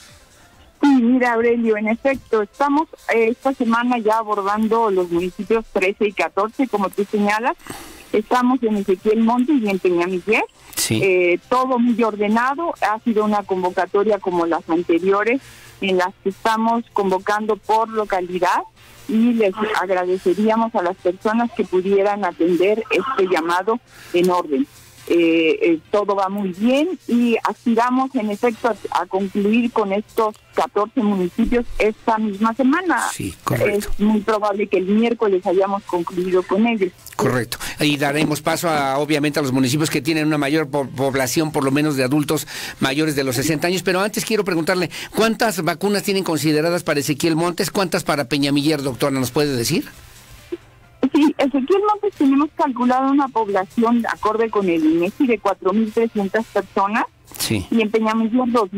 Sí, mira, Aurelio, en efecto, estamos esta semana ya abordando los municipios 13 y 14, como tú señalas. Estamos en Ezequiel Montes y en Peñamiller. Sí. Todo muy ordenado. Ha sido una convocatoria como las anteriores, en las que estamos convocando por localidad, y les agradeceríamos a las personas que pudieran atender este llamado en orden. Todo va muy bien y aspiramos en efecto a concluir con estos 14 municipios esta misma semana. Sí, correcto. Es muy probable que el miércoles hayamos concluido con ellos. Correcto. Y daremos paso obviamente a los municipios que tienen una mayor población, por lo menos de adultos mayores de los 60 años. Pero antes quiero preguntarle, ¿cuántas vacunas tienen consideradas para Ezequiel Montes? ¿Cuántas para Peñamiller, doctora? ¿Nos puede decir? Sí, Ezequiel Montes tenemos calculado una población acorde con el INEGI de 4.300 personas. Sí. Y en Peñamiller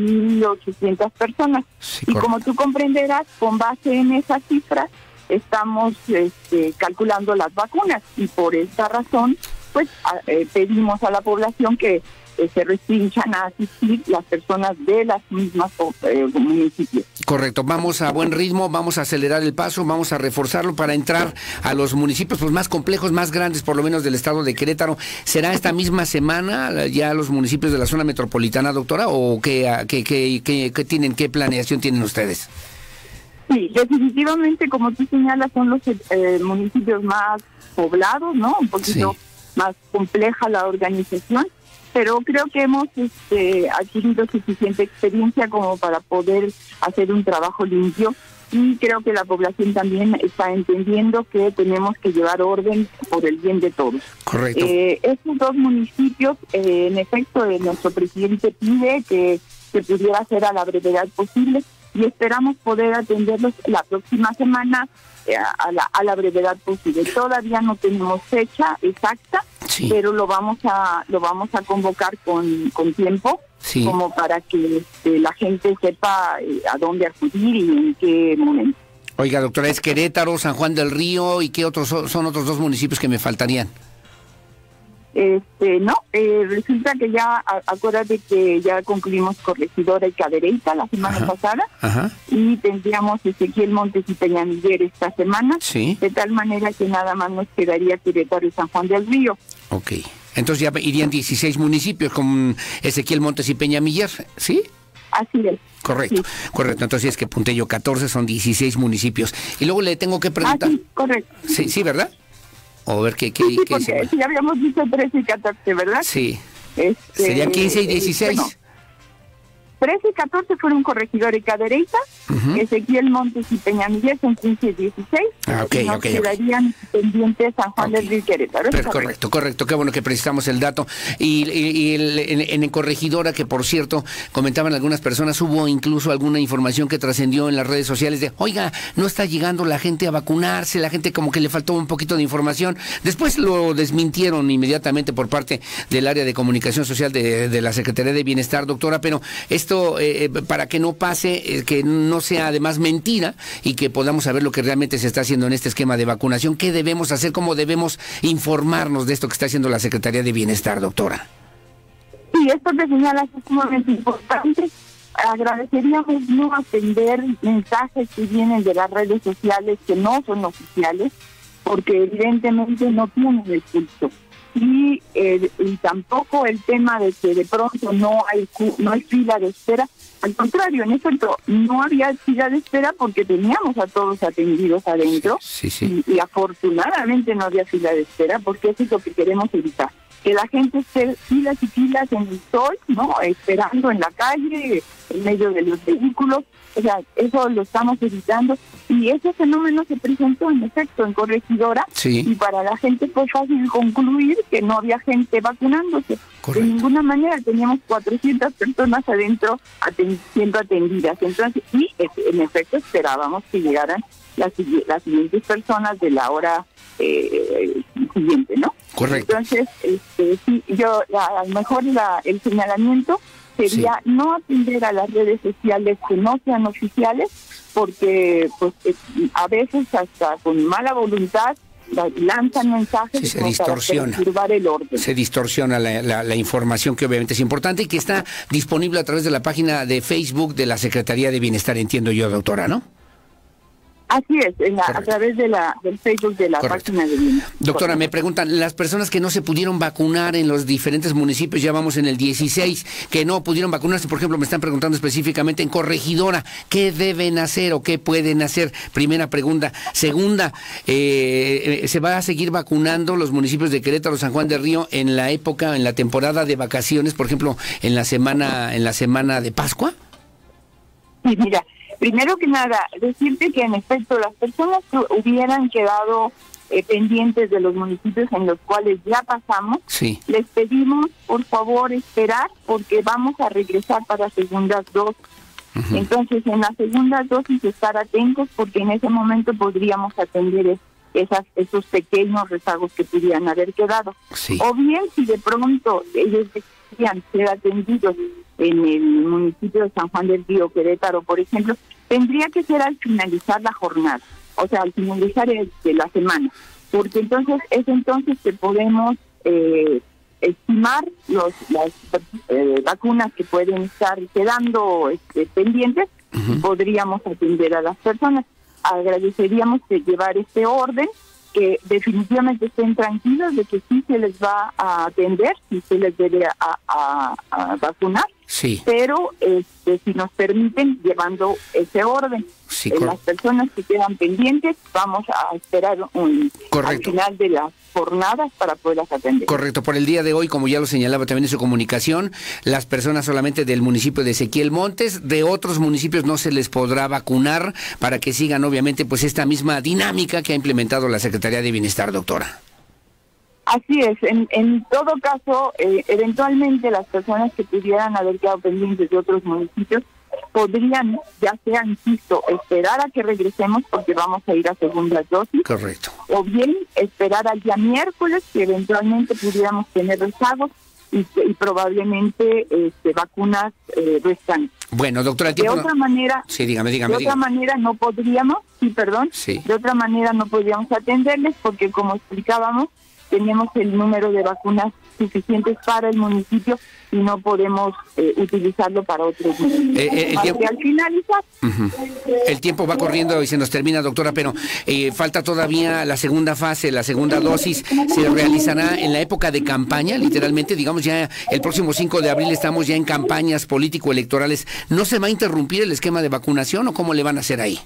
2.800 personas. Sí, y como tú comprenderás, con base en esas cifras estamos calculando las vacunas, y por esta razón pues pedimos a la población que se restrinjan a asistir las personas de las mismas municipios. Correcto, vamos a buen ritmo, vamos a acelerar el paso, vamos a reforzarlo para entrar a los municipios pues más complejos, más grandes, por lo menos del estado de Querétaro. ¿Será esta misma semana ya los municipios de la zona metropolitana, doctora, o qué tienen, qué planeación tienen ustedes? Sí, definitivamente, como tú señalas, son los municipios más poblados, ¿no? Un poquito más compleja la organización, pero creo que hemos adquirido suficiente experiencia como para poder hacer un trabajo limpio, y creo que la población también está entendiendo que tenemos que llevar orden por el bien de todos. Correcto. Estos dos municipios, en efecto, nuestro presidente pide que se pudiera hacer a la brevedad posible, y esperamos poder atenderlos la próxima semana a la brevedad posible. Todavía no tenemos fecha exacta, pero lo vamos a convocar con tiempo, como para que la gente sepa a dónde acudir y en qué momento. Oiga, doctora, es Querétaro, San Juan del Río, ¿y qué otros son otros dos municipios que me faltarían? Resulta que ya, acuérdate que ya concluimos Corregidora y Cadereyta la semana pasada, y tendríamos Ezequiel Montes y Peñamiller esta semana, de tal manera que nada más nos quedaría Querétaro y San Juan del Río. Ok, entonces ya irían 16 municipios con Ezequiel Montes y Peñamiller, ¿sí? Así es. Correcto, correcto. Entonces es que apunté yo 14, son 16 municipios. Y luego le tengo que preguntar. Sí, correcto. Sí, ¿verdad? O ver qué porque si habíamos dicho 13 y 14, ¿verdad? Sí. Serían 15 y 16. 13 y 14 fueron Corregidora y Cadereyta, Ezequiel Montes y Peñamiller son 15 y 16. Y nos quedarían pendientes San Juan del Río y Querétaro. Correcto, qué bueno que precisamos el dato. Y en Corregidora, que por cierto, comentaban algunas personas, hubo incluso alguna información que trascendió en las redes sociales de, oiga, no está llegando la gente a vacunarse, la gente como que le faltó un poquito de información. Después lo desmintieron inmediatamente por parte del área de comunicación social de la Secretaría de Bienestar, doctora, pero esto para que no pase, que no sea además mentira, y que podamos saber lo que realmente se está haciendo en este esquema de vacunación. ¿Qué debemos hacer? ¿Cómo debemos informarnos de esto que está haciendo la Secretaría de Bienestar, doctora? Sí, esto que señalas es sumamente importante. agradeceríamos no atender mensajes que vienen de las redes sociales que no son oficiales, porque evidentemente no tienen el pulso. Y tampoco el tema de que de pronto no hay fila de espera. Al contrario, en efecto, no había fila de espera porque teníamos a todos atendidos adentro. Y afortunadamente no había fila de espera, porque eso es lo que queremos evitar. Que la gente esté filas y filas en el sol, ¿no? Esperando en la calle, en medio de los vehículos. O sea, eso lo estamos evitando. Y ese fenómeno se presentó en efecto en Corregidora. Y para la gente fue fácil concluir que no había gente vacunándose. Correcto. De ninguna manera, teníamos 400 personas adentro siendo atendidas. Entonces, y en efecto esperábamos que llegaran las siguientes personas de la hora siguiente, ¿no? Correcto. Entonces, a lo mejor el señalamiento sería no atender a las redes sociales que no sean oficiales, porque pues a veces hasta con mala voluntad lanzan mensajes se distorsiona. Para perturbar el orden. Se distorsiona la información, que obviamente es importante y que está disponible a través de la página de Facebook de la Secretaría de Bienestar, entiendo yo, doctora, ¿no? Así es, a través del Facebook de la página de Bienestar. Doctora, me preguntan, las personas que no se pudieron vacunar en los diferentes municipios, ya vamos en el 16, que no pudieron vacunarse, por ejemplo, me están preguntando específicamente en Corregidora, ¿qué deben hacer o qué pueden hacer? Primera pregunta. Segunda, ¿se va a seguir vacunando los municipios de Querétaro, San Juan del Río en la temporada de vacaciones, por ejemplo, en la semana de Pascua? Sí, mira. Primero que nada, decirte que en efecto las personas que hubieran quedado pendientes de los municipios en los cuales ya pasamos, les pedimos por favor esperar porque vamos a regresar para segundas dosis. Entonces en las segundas dosis estar atentos porque en ese momento podríamos atender esos pequeños rezagos que pudieran haber quedado. O bien si de pronto ellos decían ser atendidos en el municipio de San Juan del Río, Querétaro, por ejemplo, tendría que ser al finalizar la jornada, o sea, al finalizar la semana, porque entonces es entonces que podemos estimar las vacunas que pueden estar quedando pendientes y podríamos atender a las personas. Agradeceríamos que llevar este orden, que definitivamente estén tranquilos de que sí se les va a atender, sí se les debe a vacunar, pero si nos permiten, llevando ese orden. Las personas que quedan pendientes, vamos a esperar al final de las jornadas para poderlas atender. Correcto. Por el día de hoy, como ya lo señalaba también en su comunicación, las personas solamente del municipio de Ezequiel Montes, de otros municipios no se les podrá vacunar para que sigan obviamente pues esta misma dinámica que ha implementado la Secretaría de Bienestar, doctora. Así es, en todo caso, eventualmente las personas que pudieran haber quedado pendientes de otros municipios podrían, ya sea, insisto, esperar a que regresemos porque vamos a ir a segundas dosis. Correcto. O bien esperar al día miércoles que eventualmente pudiéramos tener rezagos y probablemente vacunas restantes. Bueno, doctora, el tiempo... De otra manera... Sí, dígame. De otra manera no podríamos, de otra manera no podríamos atenderles porque, como explicábamos, tenemos el número de vacunas suficientes para el municipio y no podemos utilizarlo para otros municipios. Al finalizar... El tiempo va corriendo y se nos termina, doctora, pero falta todavía la segunda fase, la segunda dosis. ¿Se realizará en la época de campaña, literalmente? Digamos, ya el próximo 5 de abril estamos ya en campañas político-electorales. ¿No se va a interrumpir el esquema de vacunación o cómo le van a hacer ahí?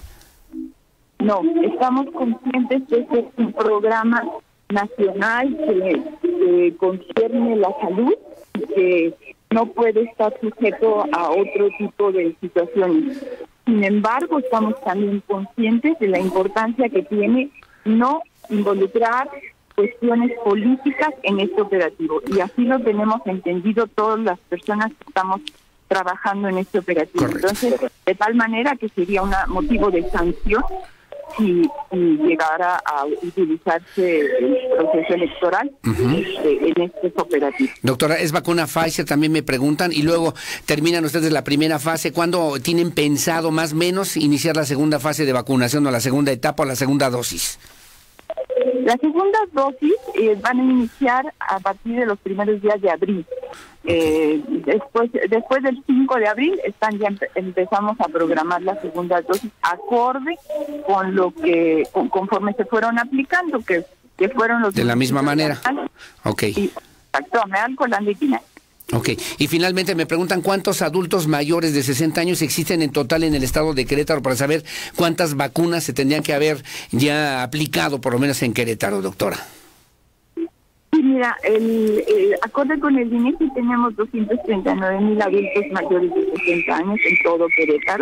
No, estamos conscientes de que es un programa nacional que concierne la salud y que no puede estar sujeto a otro tipo de situaciones. Sin embargo, estamos también conscientes de la importancia que tiene no involucrar cuestiones políticas en este operativo. Y así lo tenemos entendido todas las personas que estamos trabajando en este operativo. Correcto. Entonces, de tal manera que sería un motivo de sanción si llegara a utilizarse el proceso electoral en estos operativos. Doctora, ¿es vacuna Pfizer? También me preguntan. Y luego terminan ustedes la primera fase. ¿Cuándo tienen pensado más o menos iniciar la segunda fase de vacunación o la segunda etapa o la segunda dosis? Las segundas dosis van a iniciar a partir de los primeros días de abril. Después del 5 de abril empezamos a programar la segunda dosis acorde con lo que conforme se fueron aplicando, que fueron los de la misma manera. Okay. Exacto, mealcolandritina. Ok, y finalmente me preguntan cuántos adultos mayores de 60 años existen en total en el estado de Querétaro para saber cuántas vacunas se tendrían que haber ya aplicado, por lo menos en Querétaro, doctora. Sí, mira, acorde con el INEGI tenemos 239,000 adultos mayores de 60 años en todo Querétaro.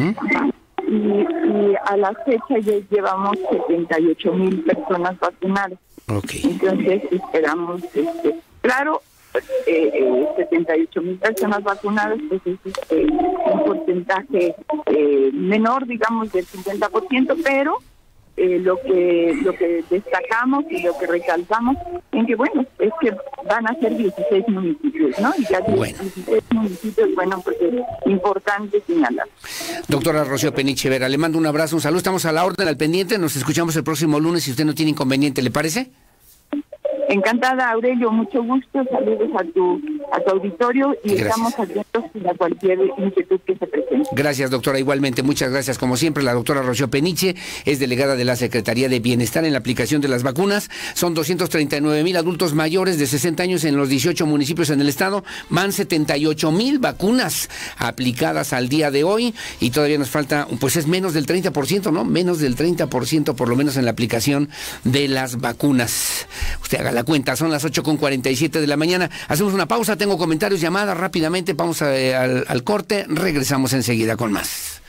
Y a la fecha ya llevamos 78,000 personas vacunadas. Okay. Entonces esperamos, claro, 78,000 personas vacunadas, pues es un porcentaje menor, digamos, del 50%, pero lo que destacamos y lo que recalcamos en que, bueno, es que van a ser 16 municipios, ¿no? Y ya 16 municipios, bueno, pues es importante señalar. Doctora Rocío Peniche Vera, le mando un abrazo, un saludo, estamos a la orden, al pendiente, nos escuchamos el próximo lunes si usted no tiene inconveniente, ¿le parece? Encantada, Aurelio, mucho gusto, saludos a tu auditorio y gracias. Estamos atentos a cualquier inquietud que se presente. Gracias, doctora, igualmente, muchas gracias. Como siempre, la doctora Rocío Peniche es delegada de la Secretaría de Bienestar en la aplicación de las vacunas. Son 239,000 adultos mayores de 60 años en los 18 municipios en el estado. Van 78,000 vacunas aplicadas al día de hoy y todavía nos falta, pues es menos del 30%, ¿no? Menos del 30% por lo menos en la aplicación de las vacunas. Usted haga la cuenta, son las 8:47 de la mañana. Hacemos una pausa, tengo comentarios, llamadas rápidamente, vamos al corte, regresamos enseguida con más.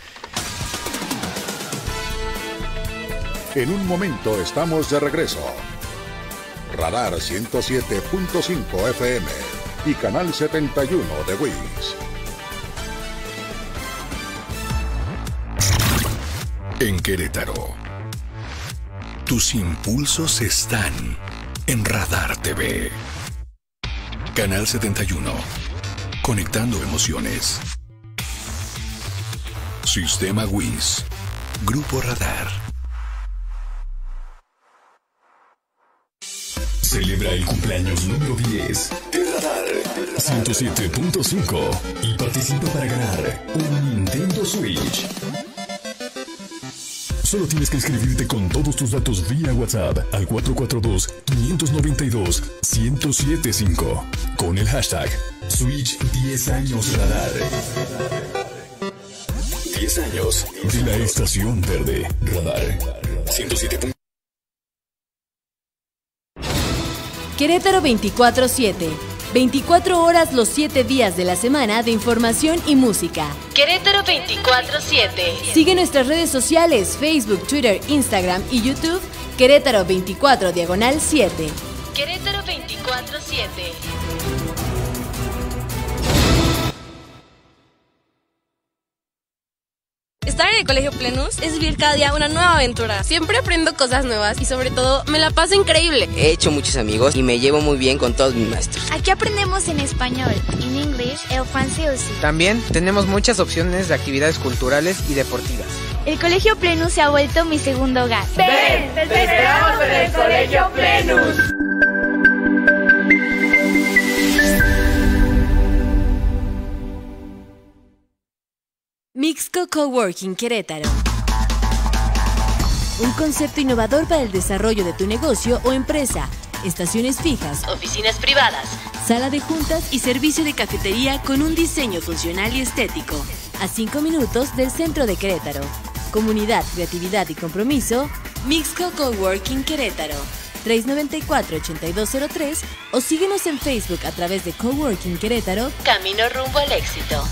En un momento estamos de regreso. Radar 107.5 FM y Canal 71 de WIS. En Querétaro, tus impulsos están en Radar TV. Canal 71. Conectando emociones. Sistema WIS. Grupo Radar. Celebra el cumpleaños número 10 de Radar 107.5 y participa para ganar un Nintendo Switch. Solo tienes que inscribirte con todos tus datos vía WhatsApp al 442-592-1075 con el hashtag Switch 10 años Radar. 10 años de la estación verde Radar 107. Querétaro 24/7. 24 horas los 7 días de la semana de información y música. Querétaro 24/7. Sigue nuestras redes sociales, Facebook, Twitter, Instagram y YouTube. Querétaro 24/7. Querétaro 24/7. Estar en el Colegio Plenus es vivir cada día una nueva aventura. Siempre aprendo cosas nuevas y sobre todo me la paso increíble. He hecho muchos amigos y me llevo muy bien con todos mis maestros. Aquí aprendemos en español, en inglés, el francés. También tenemos muchas opciones de actividades culturales y deportivas. El Colegio Plenus se ha vuelto mi segundo hogar. ¡Ven! ¡Te esperamos en el Colegio Plenus! Mixco Coworking Querétaro. Un concepto innovador para el desarrollo de tu negocio o empresa. Estaciones fijas, oficinas privadas, sala de juntas y servicio de cafetería con un diseño funcional y estético. A 5 minutos del centro de Querétaro. Comunidad, creatividad y compromiso. Mixco Coworking Querétaro. 394-8203 o síguenos en Facebook a través de Coworking Querétaro. Camino rumbo al éxito.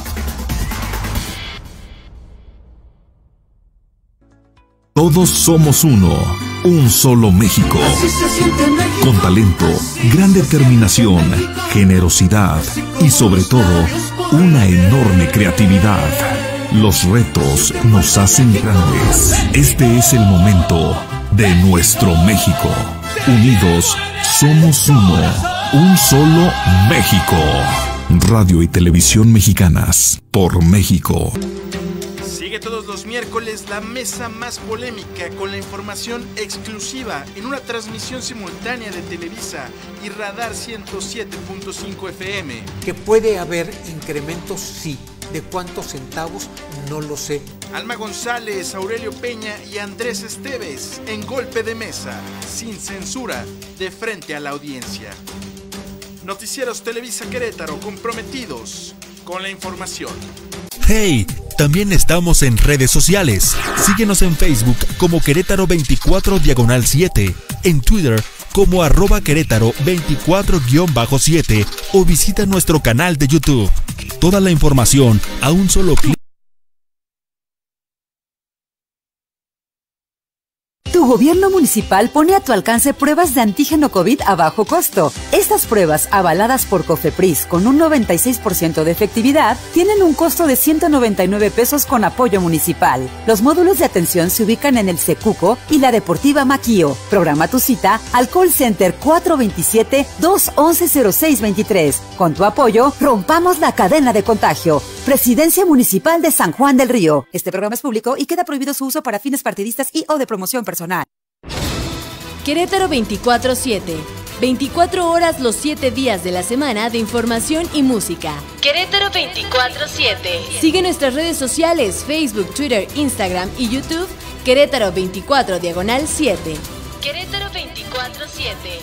Todos somos uno, un solo México. Con talento, gran determinación, generosidad y sobre todo, una enorme creatividad. Los retos nos hacen grandes. Este es el momento de nuestro México. Unidos, somos uno, un solo México. Radio y Televisión Mexicanas, por México. Sigue todos los los miércoles la mesa más polémica con la información exclusiva en una transmisión simultánea de Televisa y Radar 107.5 FM. ¿Que puede haber incrementos? Sí. ¿De cuántos centavos? No lo sé. Alma González, Aurelio Peña y Andrés Esteves en Golpe de Mesa, sin censura, de frente a la audiencia. Noticieros Televisa Querétaro, comprometidos con la información. ¡Hey! También estamos en redes sociales. Síguenos en Facebook como Querétaro 24/7, en Twitter como @Querétaro 24-7 o visita nuestro canal de YouTube. Toda la información a un solo clic. Tu gobierno municipal pone a tu alcance pruebas de antígeno COVID a bajo costo. Estas pruebas, avaladas por COFEPRIS con un 96% de efectividad, tienen un costo de 199 pesos con apoyo municipal. Los módulos de atención se ubican en el Secuco y la Deportiva Maquío. Programa tu cita al call center 427-211-0623. Con tu apoyo, rompamos la cadena de contagio. Presidencia Municipal de San Juan del Río. Este programa es público y queda prohibido su uso para fines partidistas y o de promoción personal. Querétaro 24/7. 24 horas los 7 días de la semana de información y música. Querétaro 24/7. Sigue nuestras redes sociales, Facebook, Twitter, Instagram y YouTube. Querétaro 24/7. Querétaro 24/7.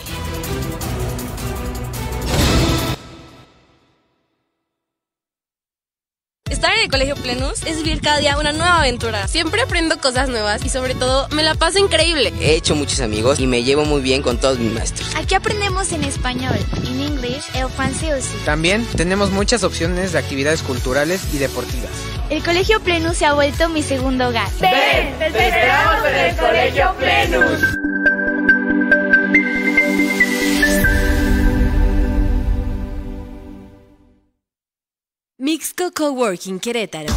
Estar en el Colegio Plenus es vivir cada día una nueva aventura. Siempre aprendo cosas nuevas y sobre todo me la paso increíble. He hecho muchos amigos y me llevo muy bien con todos mis maestros. Aquí aprendemos en español, en inglés, el francés. También tenemos muchas opciones de actividades culturales y deportivas. El Colegio Plenus se ha vuelto mi segundo hogar. ¡Ven! ¡Te esperamos en el Colegio Plenus! Mixco Coworking Querétaro.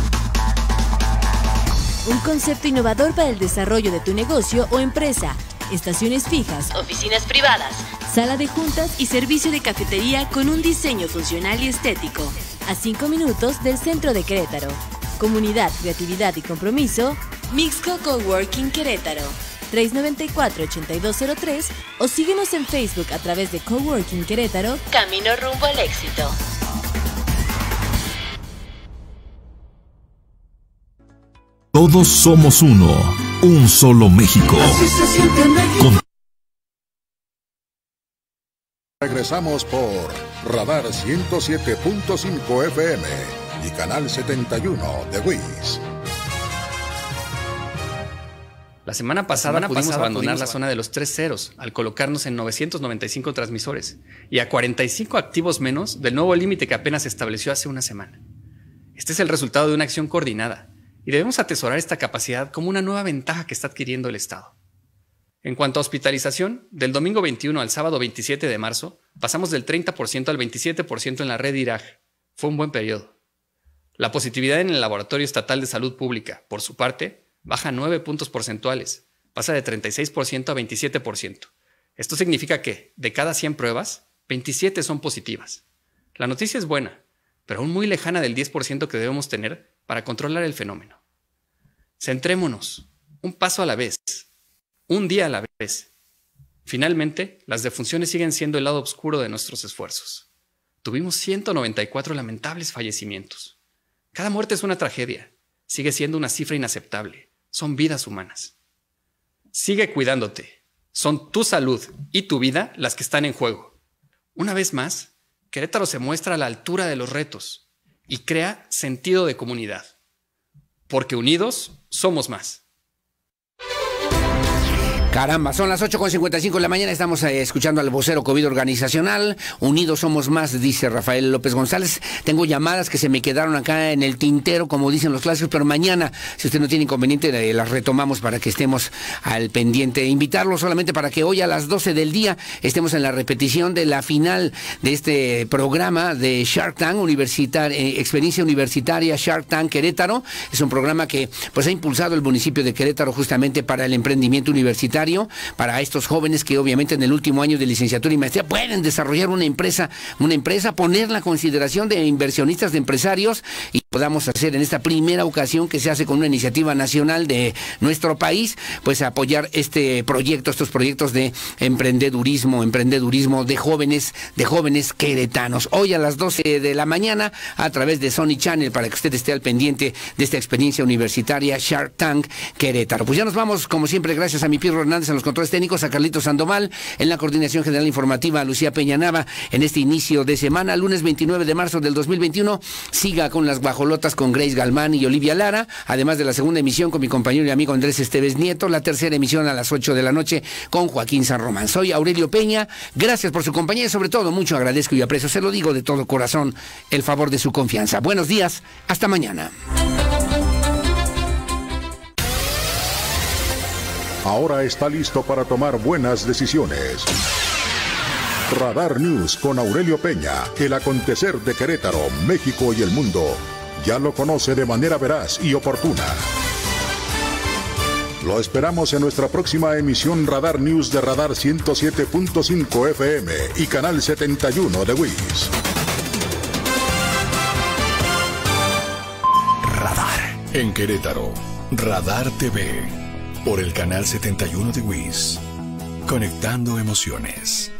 Un concepto innovador para el desarrollo de tu negocio o empresa. Estaciones fijas, oficinas privadas, sala de juntas y servicio de cafetería con un diseño funcional y estético. A 5 minutos del centro de Querétaro. Comunidad, creatividad y compromiso. Mixco Coworking Querétaro. 394-8203 o síguenos en Facebook a través de Coworking Querétaro. Camino rumbo al éxito. Todos somos uno, un solo México. Así se siente México. Regresamos por Radar 107.5 FM y Canal 71 de WIS. La semana pasada pudimos abandonar la zona de los 3 ceros al colocarnos en 995 transmisores y a 45 activos menos del nuevo límite que apenas se estableció hace una semana. Este es el resultado de una acción coordinada. Y debemos atesorar esta capacidad como una nueva ventaja que está adquiriendo el Estado. En cuanto a hospitalización, del domingo 21 al sábado 27 de marzo, pasamos del 30% al 27% en la red IRAG. Fue un buen periodo. La positividad en el Laboratorio Estatal de Salud Pública, por su parte, baja 9 puntos porcentuales, pasa de 36% a 27%. Esto significa que, de cada 100 pruebas, 27 son positivas. La noticia es buena, pero aún muy lejana del 10% que debemos tener para controlar el fenómeno. Centrémonos, un paso a la vez, un día a la vez. Finalmente, las defunciones siguen siendo el lado oscuro de nuestros esfuerzos. Tuvimos 194 lamentables fallecimientos. Cada muerte es una tragedia, sigue siendo una cifra inaceptable, son vidas humanas. Sigue cuidándote, son tu salud y tu vida las que están en juego. Una vez más, Querétaro se muestra a la altura de los retos y crea sentido de comunidad. Porque unidos somos más. Caramba, son las 8:55 de la mañana, estamos escuchando al vocero COVID organizacional. Unidos somos más, dice Rafael López González. Tengo llamadas que se me quedaron acá en el tintero, como dicen los clásicos, pero mañana, si usted no tiene inconveniente, las retomamos para que estemos al pendiente. Invitarlo solamente para que hoy a las 12 del día estemos en la repetición de la final de este programa de Shark Tank, experiencia universitaria Shark Tank Querétaro. Es un programa que pues ha impulsado el municipio de Querétaro justamente para el emprendimiento universitario, para estos jóvenes que obviamente en el último año de licenciatura y maestría pueden desarrollar una empresa, ponerla a consideración de inversionistas, de empresarios y podamos hacer en esta primera ocasión que se hace con una iniciativa nacional de nuestro país, pues apoyar este proyecto, estos proyectos de emprendedurismo de jóvenes queretanos. Hoy a las 12 de la mañana a través de Sony Channel, para que usted esté al pendiente de esta experiencia universitaria Shark Tank Querétaro. Pues ya nos vamos, como siempre, gracias a mi Pirro Hernández en los controles técnicos, a Carlitos Sandoval en la coordinación general informativa, a Lucía Peña Nava en este inicio de semana, lunes 29 de marzo del 2021. Siga con las guajolotas con Grace Galmán y Olivia Lara, además de la segunda emisión con mi compañero y amigo Andrés Esteves Nieto, la tercera emisión a las 8 de la noche con Joaquín San Román. Soy Aurelio Peña, gracias por su compañía y sobre todo mucho agradezco y aprecio, se lo digo de todo corazón, el favor de su confianza. Buenos días, hasta mañana. Ahora está listo para tomar buenas decisiones. Radar News con Aurelio Peña, el acontecer de Querétaro, México y el mundo. Ya lo conoce de manera veraz y oportuna. Lo esperamos en nuestra próxima emisión Radar News de Radar 107.5 FM y Canal 71 de WIS. Radar. En Querétaro, Radar TV. Por el Canal 71 de WIS. Conectando emociones.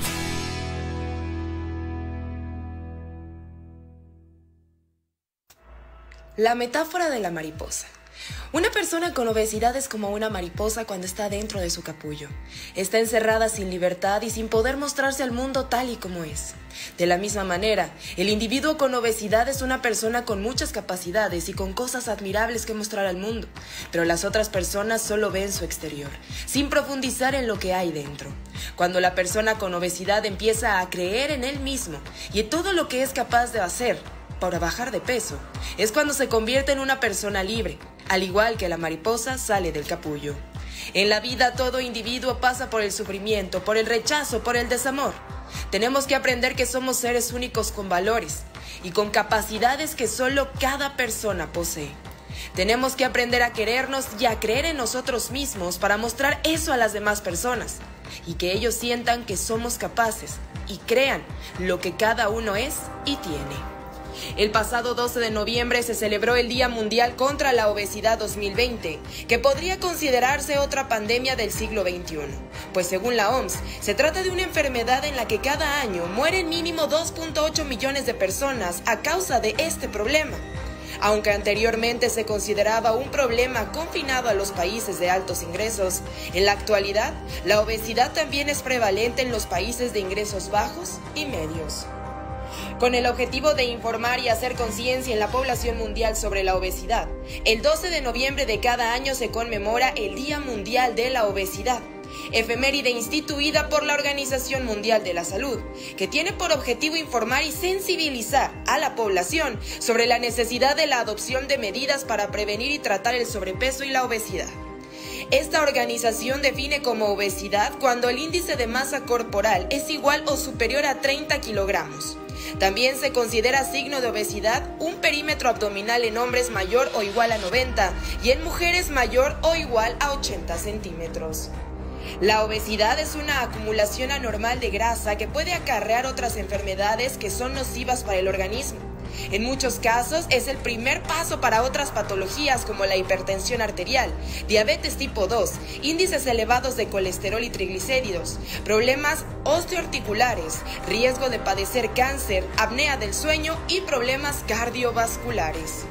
La metáfora de la mariposa. Una persona con obesidad es como una mariposa cuando está dentro de su capullo. Está encerrada sin libertad y sin poder mostrarse al mundo tal y como es. De la misma manera, el individuo con obesidad es una persona con muchas capacidades y con cosas admirables que mostrar al mundo, pero las otras personas solo ven su exterior, sin profundizar en lo que hay dentro. Cuando la persona con obesidad empieza a creer en él mismo y en todo lo que es capaz de hacer para bajar de peso, es cuando se convierte en una persona libre, al igual que la mariposa sale del capullo. En la vida todo individuo pasa por el sufrimiento, por el rechazo, por el desamor. Tenemos que aprender que somos seres únicos con valores y con capacidades que solo cada persona posee. Tenemos que aprender a querernos y a creer en nosotros mismos para mostrar eso a las demás personas y que ellos sientan que somos capaces y crean lo que cada uno es y tiene. El pasado 12 de noviembre se celebró el Día Mundial contra la Obesidad 2020, que podría considerarse otra pandemia del siglo XXI, pues según la OMS, se trata de una enfermedad en la que cada año mueren mínimo 2.8 millones de personas a causa de este problema. Aunque anteriormente se consideraba un problema confinado a los países de altos ingresos, en la actualidad, la obesidad también es prevalente en los países de ingresos bajos y medios. Con el objetivo de informar y hacer conciencia en la población mundial sobre la obesidad, el 12 de noviembre de cada año se conmemora el Día Mundial de la Obesidad, efeméride instituida por la Organización Mundial de la Salud, que tiene por objetivo informar y sensibilizar a la población sobre la necesidad de la adopción de medidas para prevenir y tratar el sobrepeso y la obesidad. Esta organización define como obesidad cuando el índice de masa corporal es igual o superior a 30 kilogramos. También se considera signo de obesidad un perímetro abdominal en hombres mayor o igual a 90 y en mujeres mayor o igual a 80 centímetros. La obesidad es una acumulación anormal de grasa que puede acarrear otras enfermedades que son nocivas para el organismo. En muchos casos es el primer paso para otras patologías como la hipertensión arterial, diabetes tipo 2, índices elevados de colesterol y triglicéridos, problemas osteoarticulares, riesgo de padecer cáncer, apnea del sueño y problemas cardiovasculares.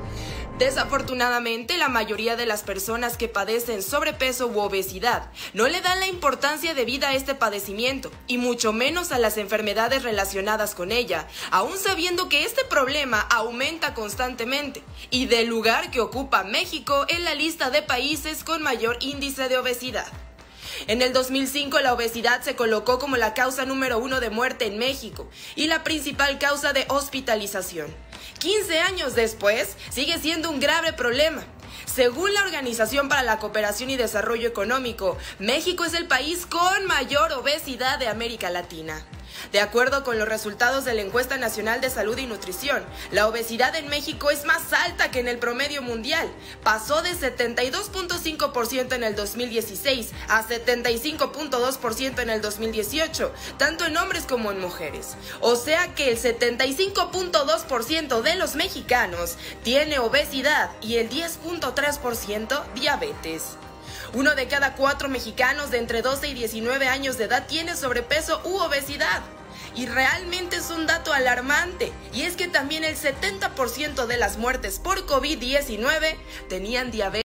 Desafortunadamente, la mayoría de las personas que padecen sobrepeso u obesidad no le dan la importancia debida a este padecimiento y mucho menos a las enfermedades relacionadas con ella, aún sabiendo que este problema aumenta constantemente y del lugar que ocupa México en la lista de países con mayor índice de obesidad. En el 2005 la obesidad se colocó como la causa número 1 de muerte en México y la principal causa de hospitalización. 15 años después, sigue siendo un grave problema. Según la Organización para la Cooperación y Desarrollo Económico, México es el país con mayor obesidad de América Latina. De acuerdo con los resultados de la Encuesta Nacional de Salud y Nutrición, la obesidad en México es más alta que en el promedio mundial. Pasó de 72.5% en el 2016 a 75.2% en el 2018, tanto en hombres como en mujeres. O sea que el 75.2% de los mexicanos tiene obesidad y el 10.3% diabetes. 1 de cada 4 mexicanos de entre 12 y 19 años de edad tiene sobrepeso u obesidad. Y realmente es un dato alarmante. Y es que también el 70% de las muertes por COVID-19 tenían diabetes.